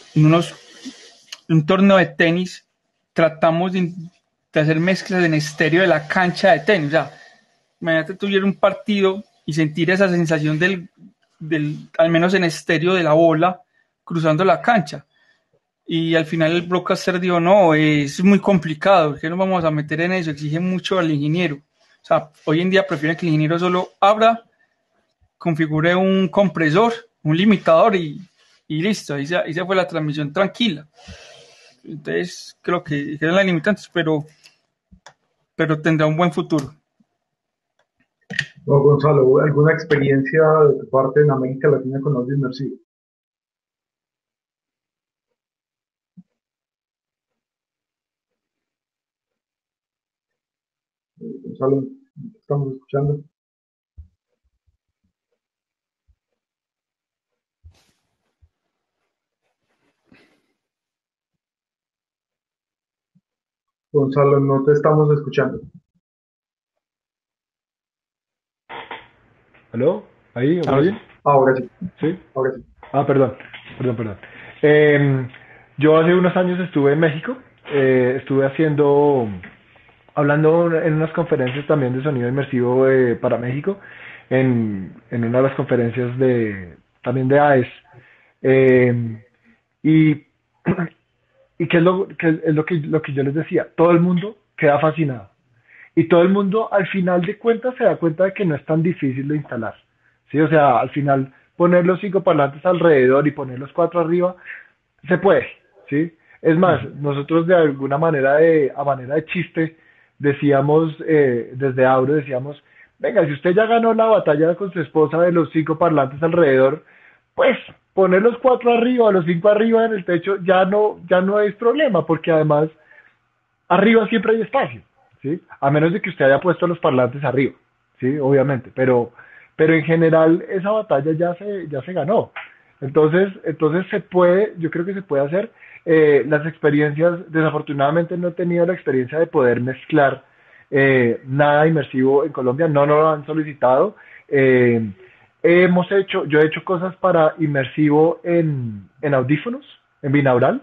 un torneo de tenis, tratamos de hacer mezclas en estéreo de la cancha de tenis. O sea, imagínate tuviera un partido y sentir esa sensación al menos en estéreo, de la bola cruzando la cancha. Y al final el broadcaster dijo, no, es muy complicado, ¿qué nos vamos a meter en eso? Exige mucho al ingeniero. O sea, hoy en día prefieren que el ingeniero solo abra, configure un compresor, un limitador y listo, ahí se fue la transmisión tranquila. Entonces, creo que eran las limitantes, pero tendrá un buen futuro. No, Gonzalo, ¿alguna experiencia de tu parte en América Latina con audio inmersivo? Gonzalo, estamos escuchando. Gonzalo, no te estamos escuchando. ¿Aló? ¿Ahí? ¿Ahora bien? Ahora sí. ¿Sí? Ahora sí. Perdón. Yo hace unos años estuve en México, estuve hablando en unas conferencias también de sonido inmersivo para México, en una de las conferencias también de AES. Y, y qué es lo que yo les decía, todo el mundo queda fascinado. Y todo el mundo al final de cuentas se da cuenta de que no es tan difícil de instalar. ¿Sí? O sea, al final poner los 5 parlantes alrededor y poner los 4 arriba, se puede. ¿Sí? Es más, nosotros de alguna manera, a manera de chiste, decíamos, desde Auro decíamos, venga, si usted ya ganó la batalla con su esposa de los 5 parlantes alrededor, pues poner los 4 arriba, los 5 arriba en el techo ya no es problema, porque además arriba siempre hay espacio, ¿sí? A menos de que usted haya puesto los parlantes arriba, ¿sí? Obviamente, pero en general esa batalla ya se ganó. Entonces se puede, yo creo que se puede hacer. Las experiencias, desafortunadamente no he tenido la experiencia de poder mezclar nada inmersivo en Colombia, no nos lo han solicitado. Eh, yo he hecho cosas para inmersivo en audífonos, en binaural,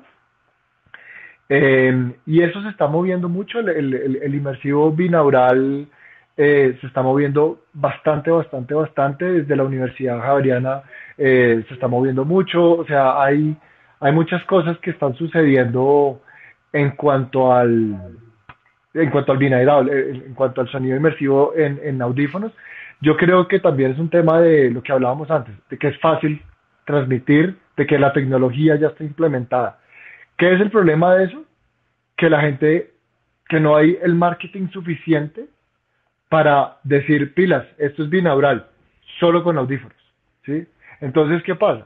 y eso se está moviendo mucho, el inmersivo binaural se está moviendo bastante. Desde la Universidad Javeriana se está moviendo mucho, o sea, hay muchas cosas que están sucediendo en cuanto al, en cuanto al binaural, en cuanto al sonido inmersivo en audífonos. Yo creo que también es un tema de lo que hablábamos antes, de que es fácil transmitir, de que la tecnología ya está implementada. ¿Qué es el problema de eso? Que la gente, que no hay el marketing suficiente para decir pilas, esto es binaural, solo con audífonos, ¿sí? Entonces, ¿qué pasa?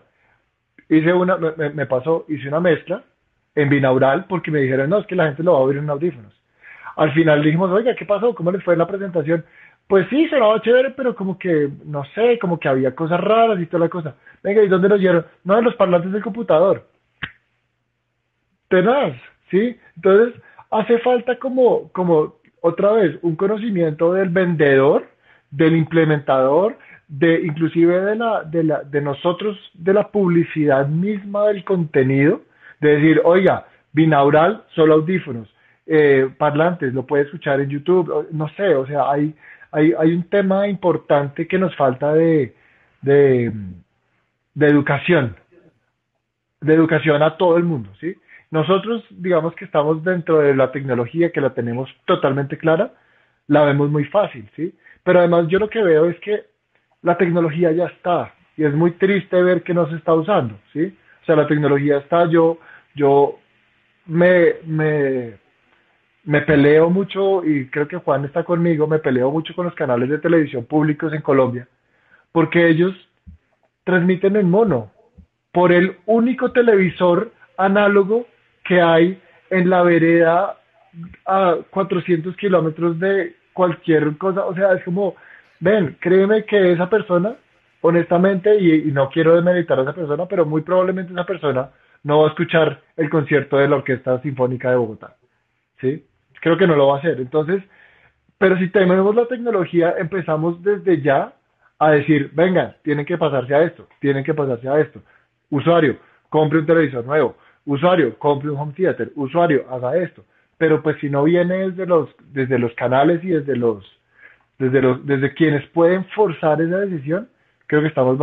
Hice una mezcla en binaural porque me dijeron, no, es que la gente lo va a oír en audífonos. Al final dijimos, oiga, ¿qué pasó? ¿Cómo les fue en la presentación? Pues sí, sonaba chévere, pero como que, no sé, como que había cosas raras y toda la cosa. Venga, ¿y dónde los dieron? No, en los parlantes del computador. Tenaz, ¿sí? Entonces, hace falta como otra vez un conocimiento del vendedor, del implementador, inclusive de nosotros, de la publicidad misma del contenido, de decir, oiga, binaural, solo audífonos, parlantes, lo puede escuchar en YouTube, no sé, o sea, hay un tema importante que nos falta de, de de educación a todo el mundo, ¿sí? Nosotros, digamos que estamos dentro de la tecnología, que la tenemos totalmente clara, la vemos muy fácil, ¿sí? Pero además yo lo que veo es que la tecnología ya está, y es muy triste ver que no se está usando, ¿sí? O sea, la tecnología está, yo me, me, me peleo mucho, y creo que Juan está conmigo, me peleo mucho con los canales de televisión públicos en Colombia, porque ellos transmiten en mono, por el único televisor análogo que hay en la vereda a 400 kilómetros de cualquier cosa. O sea, es como, ven, créeme que esa persona, honestamente, y no quiero demeritar a esa persona, pero muy probablemente esa persona no va a escuchar el concierto de la Orquesta Sinfónica de Bogotá. ¿Sí? Creo que no lo va a hacer. Entonces, pero si tenemos la tecnología, empezamos desde ya a decir, venga, tienen que pasarse a esto, tienen que pasarse a esto. Usuario, compre un televisor nuevo. Usuario, compre un home theater. Usuario, haga esto. Pero pues si no viene desde los canales y desde quienes pueden forzar esa decisión, creo que estamos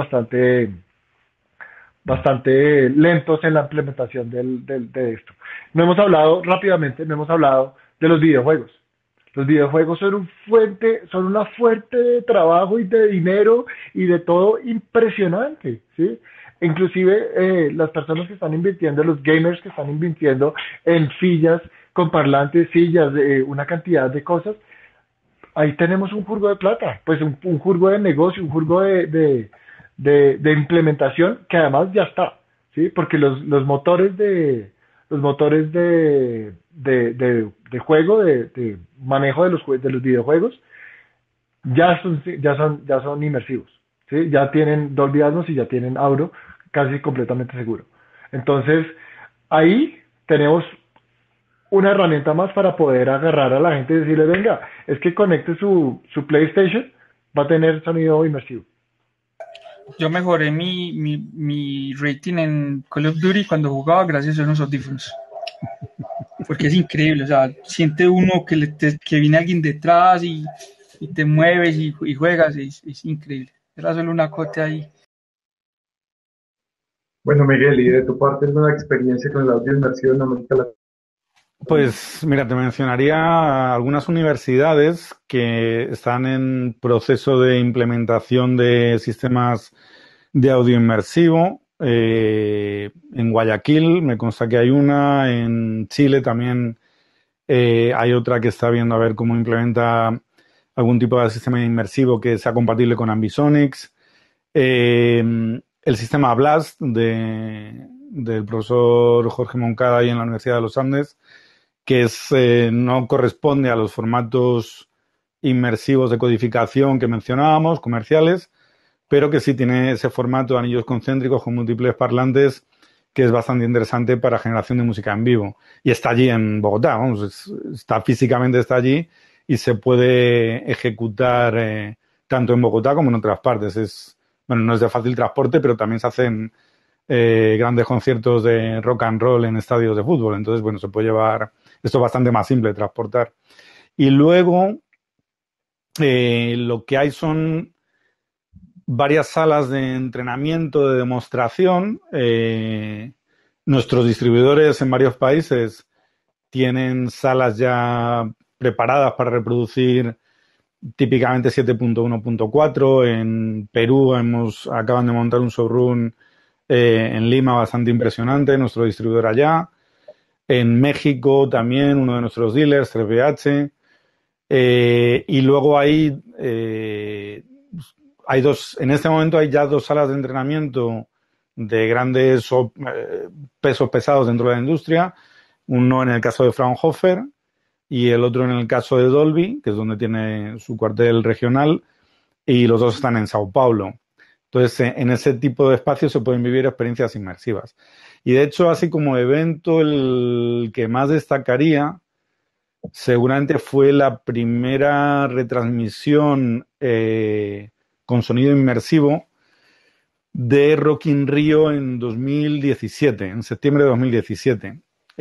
bastante lentos en la implementación de esto. No hemos hablado rápidamente, no hemos hablado de los videojuegos. Los videojuegos son una fuente de trabajo y de dinero y de todo impresionante, ¿sí? Inclusive las personas que están invirtiendo, los gamers que están invirtiendo en sillas con parlantes, sillas, una cantidad de cosas, ahí tenemos un jurgo de plata, pues un jurgo de negocio, un jurgo de implementación que además ya está, ¿sí? Porque los motores de juego, de manejo de los videojuegos, ya son inmersivos, ¿sí? Ya tienen Dolby Atmos y ya tienen Auro casi completamente seguro. Entonces, ahí tenemos una herramienta más para poder agarrar a la gente y decirle, venga, es que conecte su PlayStation, va a tener sonido inmersivo. Yo mejoré mi rating en Call of Duty cuando jugaba gracias a unos audífonos. Porque es increíble, o sea, siente uno que viene alguien detrás y y te mueves y juegas, es increíble. Era solo una cota ahí. Bueno, Miguel, y de tu parte, ¿alguna experiencia con el audio inmersivo en América Latina? Pues mira, te mencionaría algunas universidades que están en proceso de implementación de sistemas de audio inmersivo. En Guayaquil me consta que hay una, en Chile también hay otra que está viendo a ver cómo implementa algún tipo de sistema inmersivo que sea compatible con Ambisonics. El sistema Blast del profesor Jorge Moncada ahí en la Universidad de los Andes, que no corresponde a los formatos inmersivos de codificación que mencionábamos, comerciales, pero que sí tiene ese formato de anillos concéntricos con múltiples parlantes que es bastante interesante para generación de música en vivo. Y está allí en Bogotá, vamos, físicamente está allí y se puede ejecutar tanto en Bogotá como en otras partes. Bueno, no es de fácil transporte, pero también se hacen grandes conciertos de rock and roll en estadios de fútbol. Entonces, bueno, se puede llevar. Esto es bastante más simple de transportar. Y luego, lo que hay son varias salas de entrenamiento, de demostración. Nuestros distribuidores en varios países tienen salas ya preparadas para reproducir típicamente 7.1.4. En Perú acaban de montar un showroom en Lima bastante impresionante, nuestro distribuidor allá. En México también uno de nuestros dealers, 3BH. Y luego hay dos, en este momento hay ya dos salas de entrenamiento de grandes pesos pesados dentro de la industria. Uno en el caso de Fraunhofer y el otro en el caso de Dolby, que es donde tiene su cuartel regional, y los dos están en Sao Paulo. Entonces, en ese tipo de espacios se pueden vivir experiencias inmersivas. Y de hecho, así como evento, el que más destacaría seguramente fue la primera retransmisión con sonido inmersivo de Rock in Rio en 2017, en septiembre de 2017.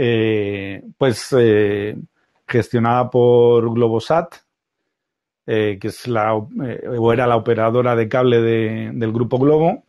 Gestionada por Globosat, que es o era la operadora de cable del Grupo Globo.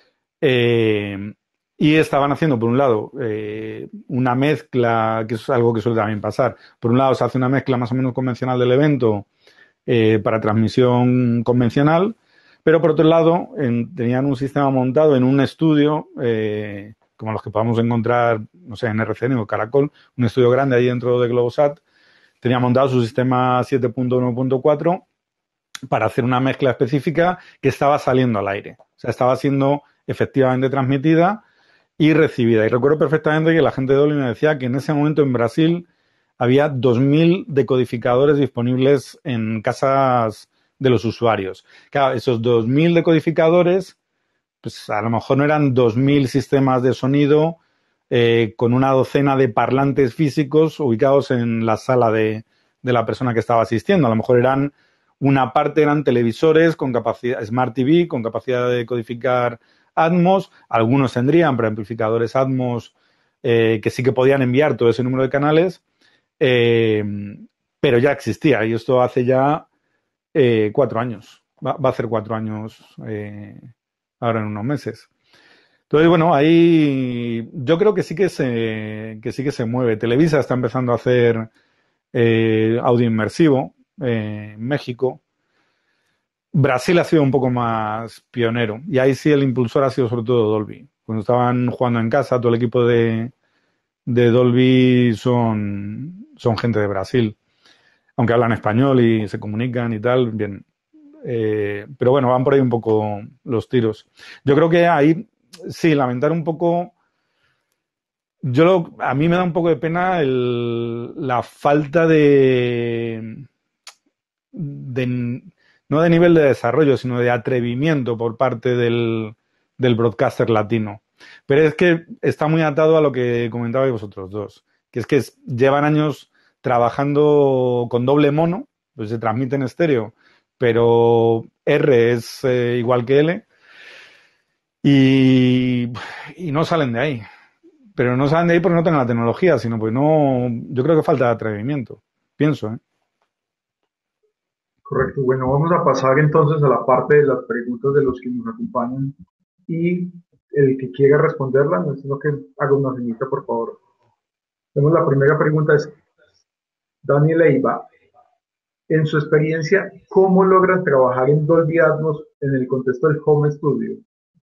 Y estaban haciendo, por un lado, una mezcla, que es algo que suele también pasar. Por un lado, se hace una mezcla más o menos convencional del evento para transmisión convencional, pero por otro lado, tenían un sistema montado en un estudio, como los que podamos encontrar, no sé, en RCN o Caracol, un estudio grande ahí dentro de Globosat. Tenía montado su sistema 7.1.4 para hacer una mezcla específica que estaba saliendo al aire. O sea, estaba siendo efectivamente transmitida y recibida. Y recuerdo perfectamente que la gente de Dolby me decía que en ese momento en Brasil había 2.000 decodificadores disponibles en casas de los usuarios. Claro, esos 2.000 decodificadores, pues a lo mejor no eran 2.000 sistemas de sonido con una docena de parlantes físicos ubicados en la sala de la persona que estaba asistiendo. A lo mejor una parte eran televisores con capacidad, Smart TV, con capacidad de codificar Atmos. Algunos tendrían preamplificadores Atmos que sí que podían enviar todo ese número de canales, pero ya existía. Y esto hace ya 4 años. Va a hacer 4 años ahora en unos meses. Entonces, bueno, ahí yo creo que sí que se mueve. Televisa está empezando a hacer audio inmersivo en México. Brasil ha sido un poco más pionero y ahí sí el impulsor ha sido sobre todo Dolby. Cuando estaban jugando en casa, todo el equipo de Dolby son gente de Brasil, aunque hablan español y se comunican y tal, bien. Pero bueno, van por ahí un poco los tiros. Yo creo que ahí sí, lamentar un poco. A mí me da un poco de pena la falta no de nivel de desarrollo, sino de atrevimiento por parte del broadcaster latino. Pero es que está muy atado a lo que comentabais vosotros dos, que llevan años trabajando con doble mono, pues se transmite en estéreo, pero R es igual que L, y no salen de ahí. Pero no salen de ahí porque no tienen la tecnología, sino porque no. Yo creo que falta de atrevimiento. Pienso, ¿eh? Correcto. Bueno, vamos a pasar entonces a la parte de las preguntas de los que nos acompañan y el que quiera responderla, no es lo que haga una señita, por favor. Tenemos la primera pregunta, es Daniel Leiva. En su experiencia, ¿cómo logran trabajar en Dolby Atmos en el contexto del home studio?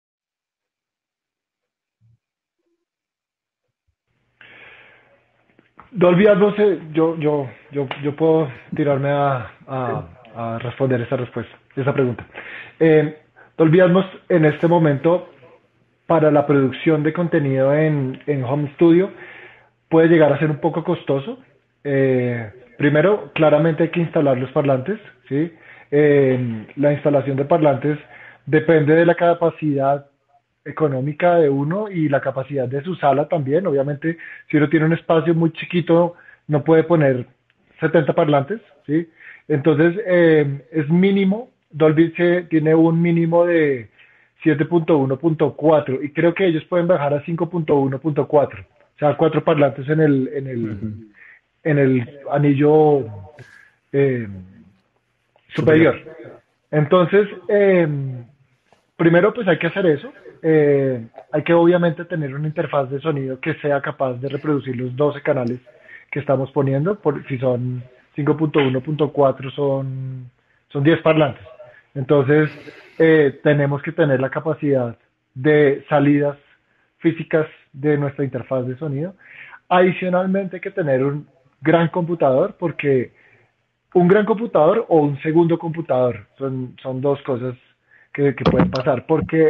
Dolby Atmos, yo puedo tirarme a responder esa pregunta. Dolby Atmos en este momento, para la producción de contenido en Home Studio, puede llegar a ser un poco costoso. Primero, claramente hay que instalar los parlantes, ¿sí? La instalación de parlantes depende de la capacidad económica de uno y la capacidad de su sala también. Obviamente, si uno tiene un espacio muy chiquito, no puede poner 70 parlantes, ¿sí? Entonces, es mínimo. Tiene un mínimo de 7.1.4 y creo que ellos pueden bajar a 5.1.4. O sea, cuatro parlantes Ujú. en el anillo eh, superior. Superior. Entonces, primero pues hay que hacer eso. Hay que obviamente tener una interfaz de sonido que sea capaz de reproducir los 12 canales que estamos poniendo. Si son 5.1.4 son 10 parlantes. Entonces, tenemos que tener la capacidad de salidas físicas de nuestra interfaz de sonido. Adicionalmente hay que tener un gran computador porque un gran computador o un segundo computador son dos cosas que pueden pasar porque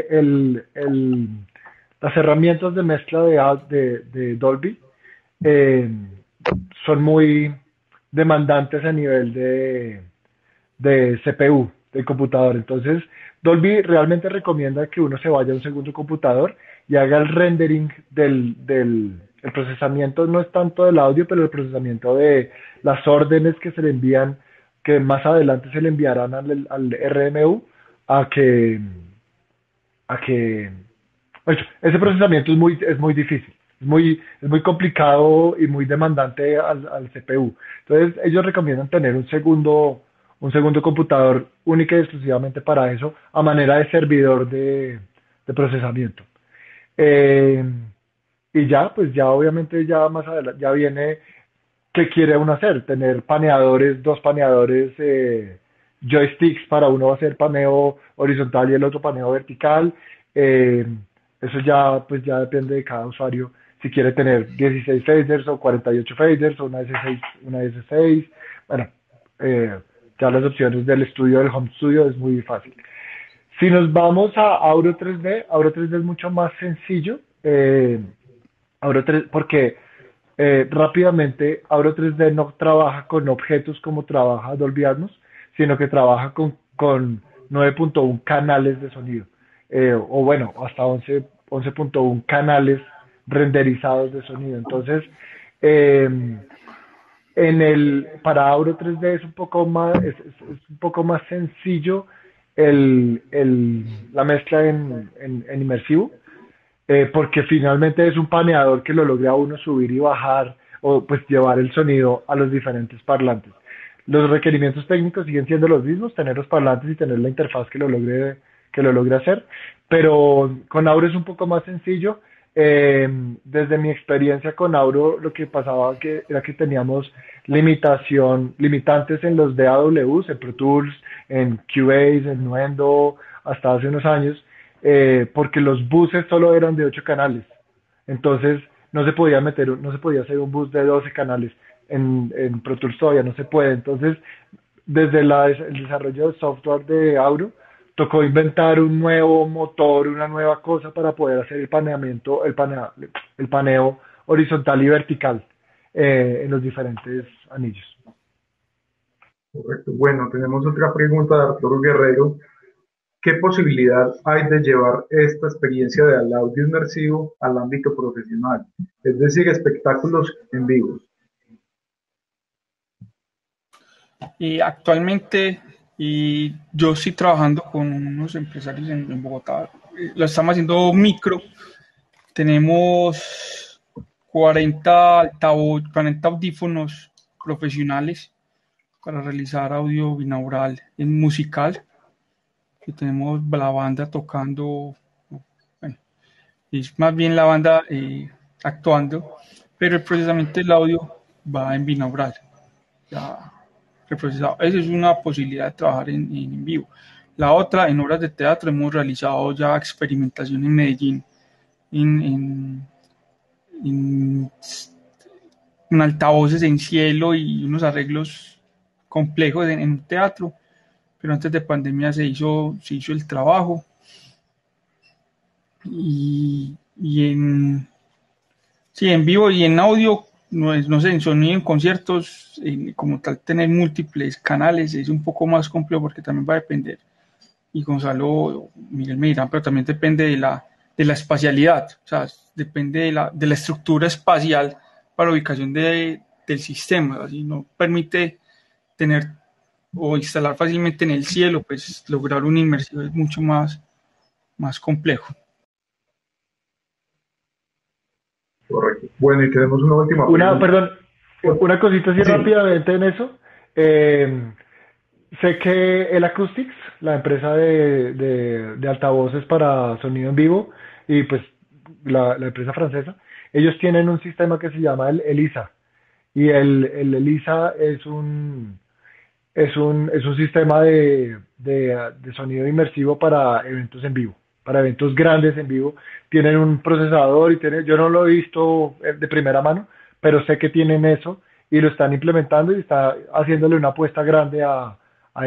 las herramientas de mezcla de Dolby eh, son muy demandantes a nivel de CPU del computador. Entonces, Dolby realmente recomienda que uno se vaya a un segundo computador y haga el rendering el procesamiento, no es tanto del audio, pero el procesamiento de las órdenes que se le envían, que más adelante se le enviarán al RMU, a que, a que, bueno, ese procesamiento es muy difícil. Es muy complicado y muy demandante al CPU. Entonces, ellos recomiendan tener un segundo computador única y exclusivamente para eso, a manera de servidor de procesamiento. Eh, y ya, pues ya obviamente ya más adelante, ya viene qué quiere uno hacer, tener paneadores, dos paneadores, joysticks para uno hacer paneo horizontal y el otro paneo vertical. Eh, Eso ya, pues ya depende de cada usuario, si quiere tener 16 faders o 48 faders o una S6. Bueno, eh, ya las opciones del estudio, del home studio es muy fácil. Si nos vamos a Auro 3D, Auro 3D es mucho más sencillo. Auro 3, porque rápidamente Auro 3D no trabaja con objetos como trabaja Dolby Atmos, sino que trabaja con 9.1 canales de sonido, o bueno, hasta 11.1 canales renderizados de sonido. Entonces, eh, para Auro 3D es un poco más, es un poco más sencillo la mezcla en inmersivo, porque finalmente es un paneador que lo logra uno subir y bajar o pues llevar el sonido a los diferentes parlantes. Los requerimientos técnicos siguen siendo los mismos, tener los parlantes y tener la interfaz que lo logre hacer, pero con Auro es un poco más sencillo. Desde mi experiencia con Auro, lo que pasaba era que teníamos limitantes en los DAWs, en Pro Tools, en Cubase, en Nuendo, hasta hace unos años, porque los buses solo eran de 8 canales. Entonces no se podía hacer un bus de 12 canales. En Pro Tools todavía no se puede. Entonces, desde el desarrollo de software de Auro, tocó inventar un nuevo motor, una nueva cosa para poder hacer el paneo horizontal y vertical en los diferentes anillos. Correcto. Bueno, tenemos otra pregunta de Arturo Guerrero. ¿Qué posibilidad hay de llevar esta experiencia del audio inmersivo al ámbito profesional? Es decir, espectáculos en vivo. Y actualmente yo estoy trabajando con unos empresarios en Bogotá. Lo estamos haciendo micro. Tenemos 40 audífonos profesionales para realizar audio binaural en musical, que tenemos la banda tocando, bueno, es más bien la banda actuando, pero el procesamiento del audio va en binaural, ya reprocesado. Esa es una posibilidad de trabajar en vivo. La otra, en obras de teatro, hemos realizado ya experimentación en Medellín, en, en, en, en altavoces en cielo y unos arreglos complejos en teatro, pero antes de pandemia se hizo el trabajo y sí, en vivo y en audio, no sé, en sonido, en conciertos, como tal, tener múltiples canales es un poco más complejo porque también va a depender, y Gonzalo o Miguel me dirán, pero también depende de la espacialidad, o sea, depende de la estructura espacial para la ubicación del sistema, así no permite tener o instalar fácilmente en el cielo, pues lograr una inmersión es mucho más complejo. Correcto. Bueno, y tenemos una última pregunta. Perdón, una cosita así Sí, rápidamente en eso. Eh, Sé que el Acoustics, la empresa de altavoces para sonido en vivo, y pues la empresa francesa, ellos tienen un sistema que se llama el ELISA. Y el ELISA es un sistema de sonido inmersivo para eventos en vivo, para eventos grandes en vivo. Tienen un procesador y yo no lo he visto de primera mano, pero sé que tienen eso y lo están implementando y está haciéndole una apuesta grande a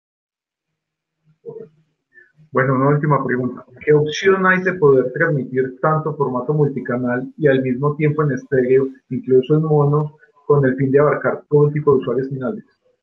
bueno, una última pregunta. ¿Qué opción hay de poder transmitir tanto formato multicanal y al mismo tiempo en estéreo, incluso en mono, con el fin de abarcar todo tipo de usuarios finales?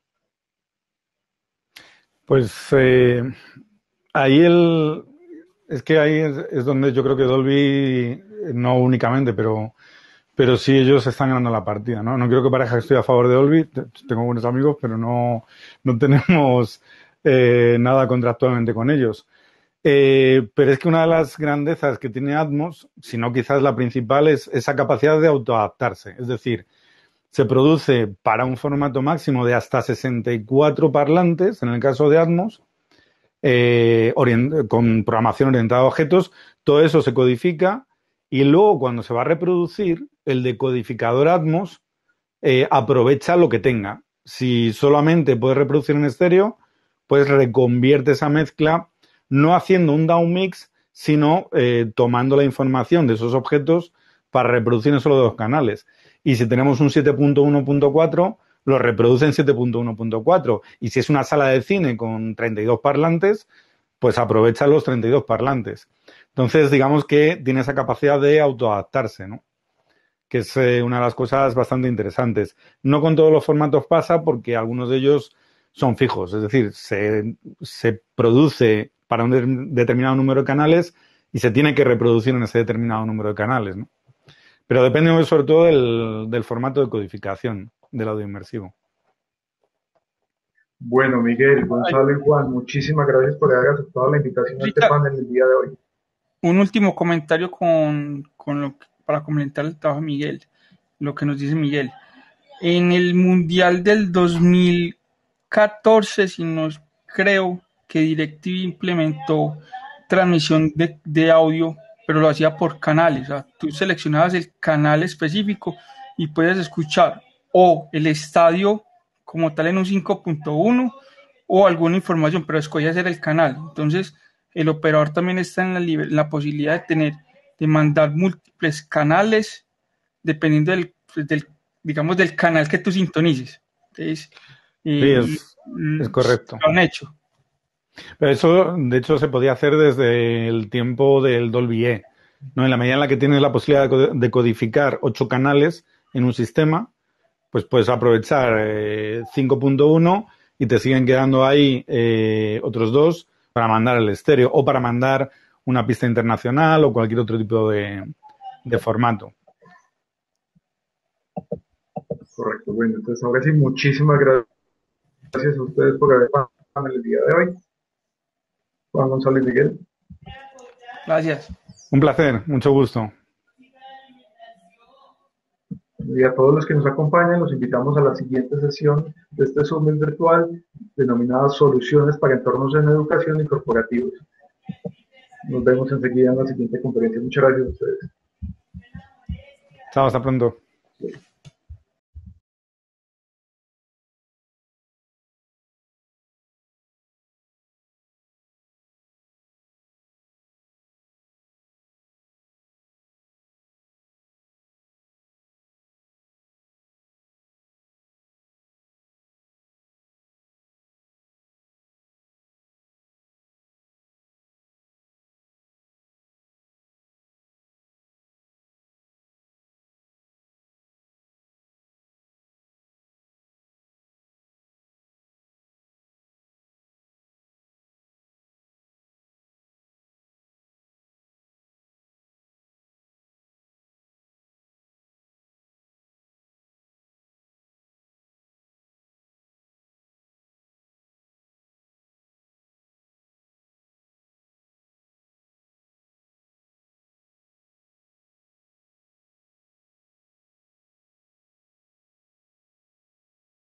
Pues ahí es que ahí es donde yo creo que Dolby, no únicamente, pero sí ellos están ganando la partida, ¿no? No creo que parezca que estoy a favor de Dolby, tengo buenos amigos, pero no tenemos nada contractualmente con ellos. Pero es que una de las grandezas que tiene Atmos, si no quizás la principal, es esa capacidad de autoadaptarse. Es decir, se produce para un formato máximo de hasta 64 parlantes, en el caso de Atmos, con programación orientada a objetos, todo eso se codifica y luego cuando se va a reproducir, el decodificador Atmos aprovecha lo que tenga. Si solamente puedes reproducir en estéreo, pues reconvierte esa mezcla, no haciendo un downmix, sino tomando la información de esos objetos para reproducir en solo dos canales. Y si tenemos un 7.1.4, lo reproduce en 7.1.4. Y si es una sala de cine con 32 parlantes, pues aprovecha los 32 parlantes. Entonces, digamos que tiene esa capacidad de autoadaptarse, ¿no? Que es una de las cosas bastante interesantes. No con todos los formatos pasa porque algunos de ellos son fijos, es decir, se produce para un determinado número de canales y se tiene que reproducir en ese determinado número de canales, ¿no? Pero depende sobre todo del formato de codificación del audio inmersivo. Bueno, Miguel, Gonzalo y Juan, muchísimas gracias por haber aceptado la invitación a este panel el día de hoy. Un último comentario para comentar el trabajo de Miguel, lo que nos dice Miguel. En el Mundial del 2014, si no creo que DirecTV implementó transmisión de audio, pero lo hacía por canales. O sea, tú seleccionabas el canal específico y puedes escuchar o el estadio como tal en un 5.1 o alguna información, pero escogías el canal. Entonces, el operador también está en la posibilidad de mandar múltiples canales dependiendo digamos, del canal que tú sintonices. Entonces, Sí, es correcto. lo han hecho. Pero eso, de hecho, se podía hacer desde el tiempo del Dolby E, ¿no? En la medida en la que tienes la posibilidad de codificar 8 canales en un sistema, pues puedes aprovechar 5.1 y te siguen quedando ahí otros 2 para mandar el estéreo o para mandar una pista internacional o cualquier otro tipo de formato. Correcto, bueno, entonces ahora sí, muchísimas gracias a ustedes por haber participado en el día de hoy. Juan, Gonzalo y Miguel. Gracias. Un placer, mucho gusto. Y a todos los que nos acompañan, los invitamos a la siguiente sesión de este Summit virtual denominada Soluciones para entornos en educación y corporativos. Nos vemos enseguida en la siguiente conferencia. Muchas gracias a ustedes. Chao, hasta pronto.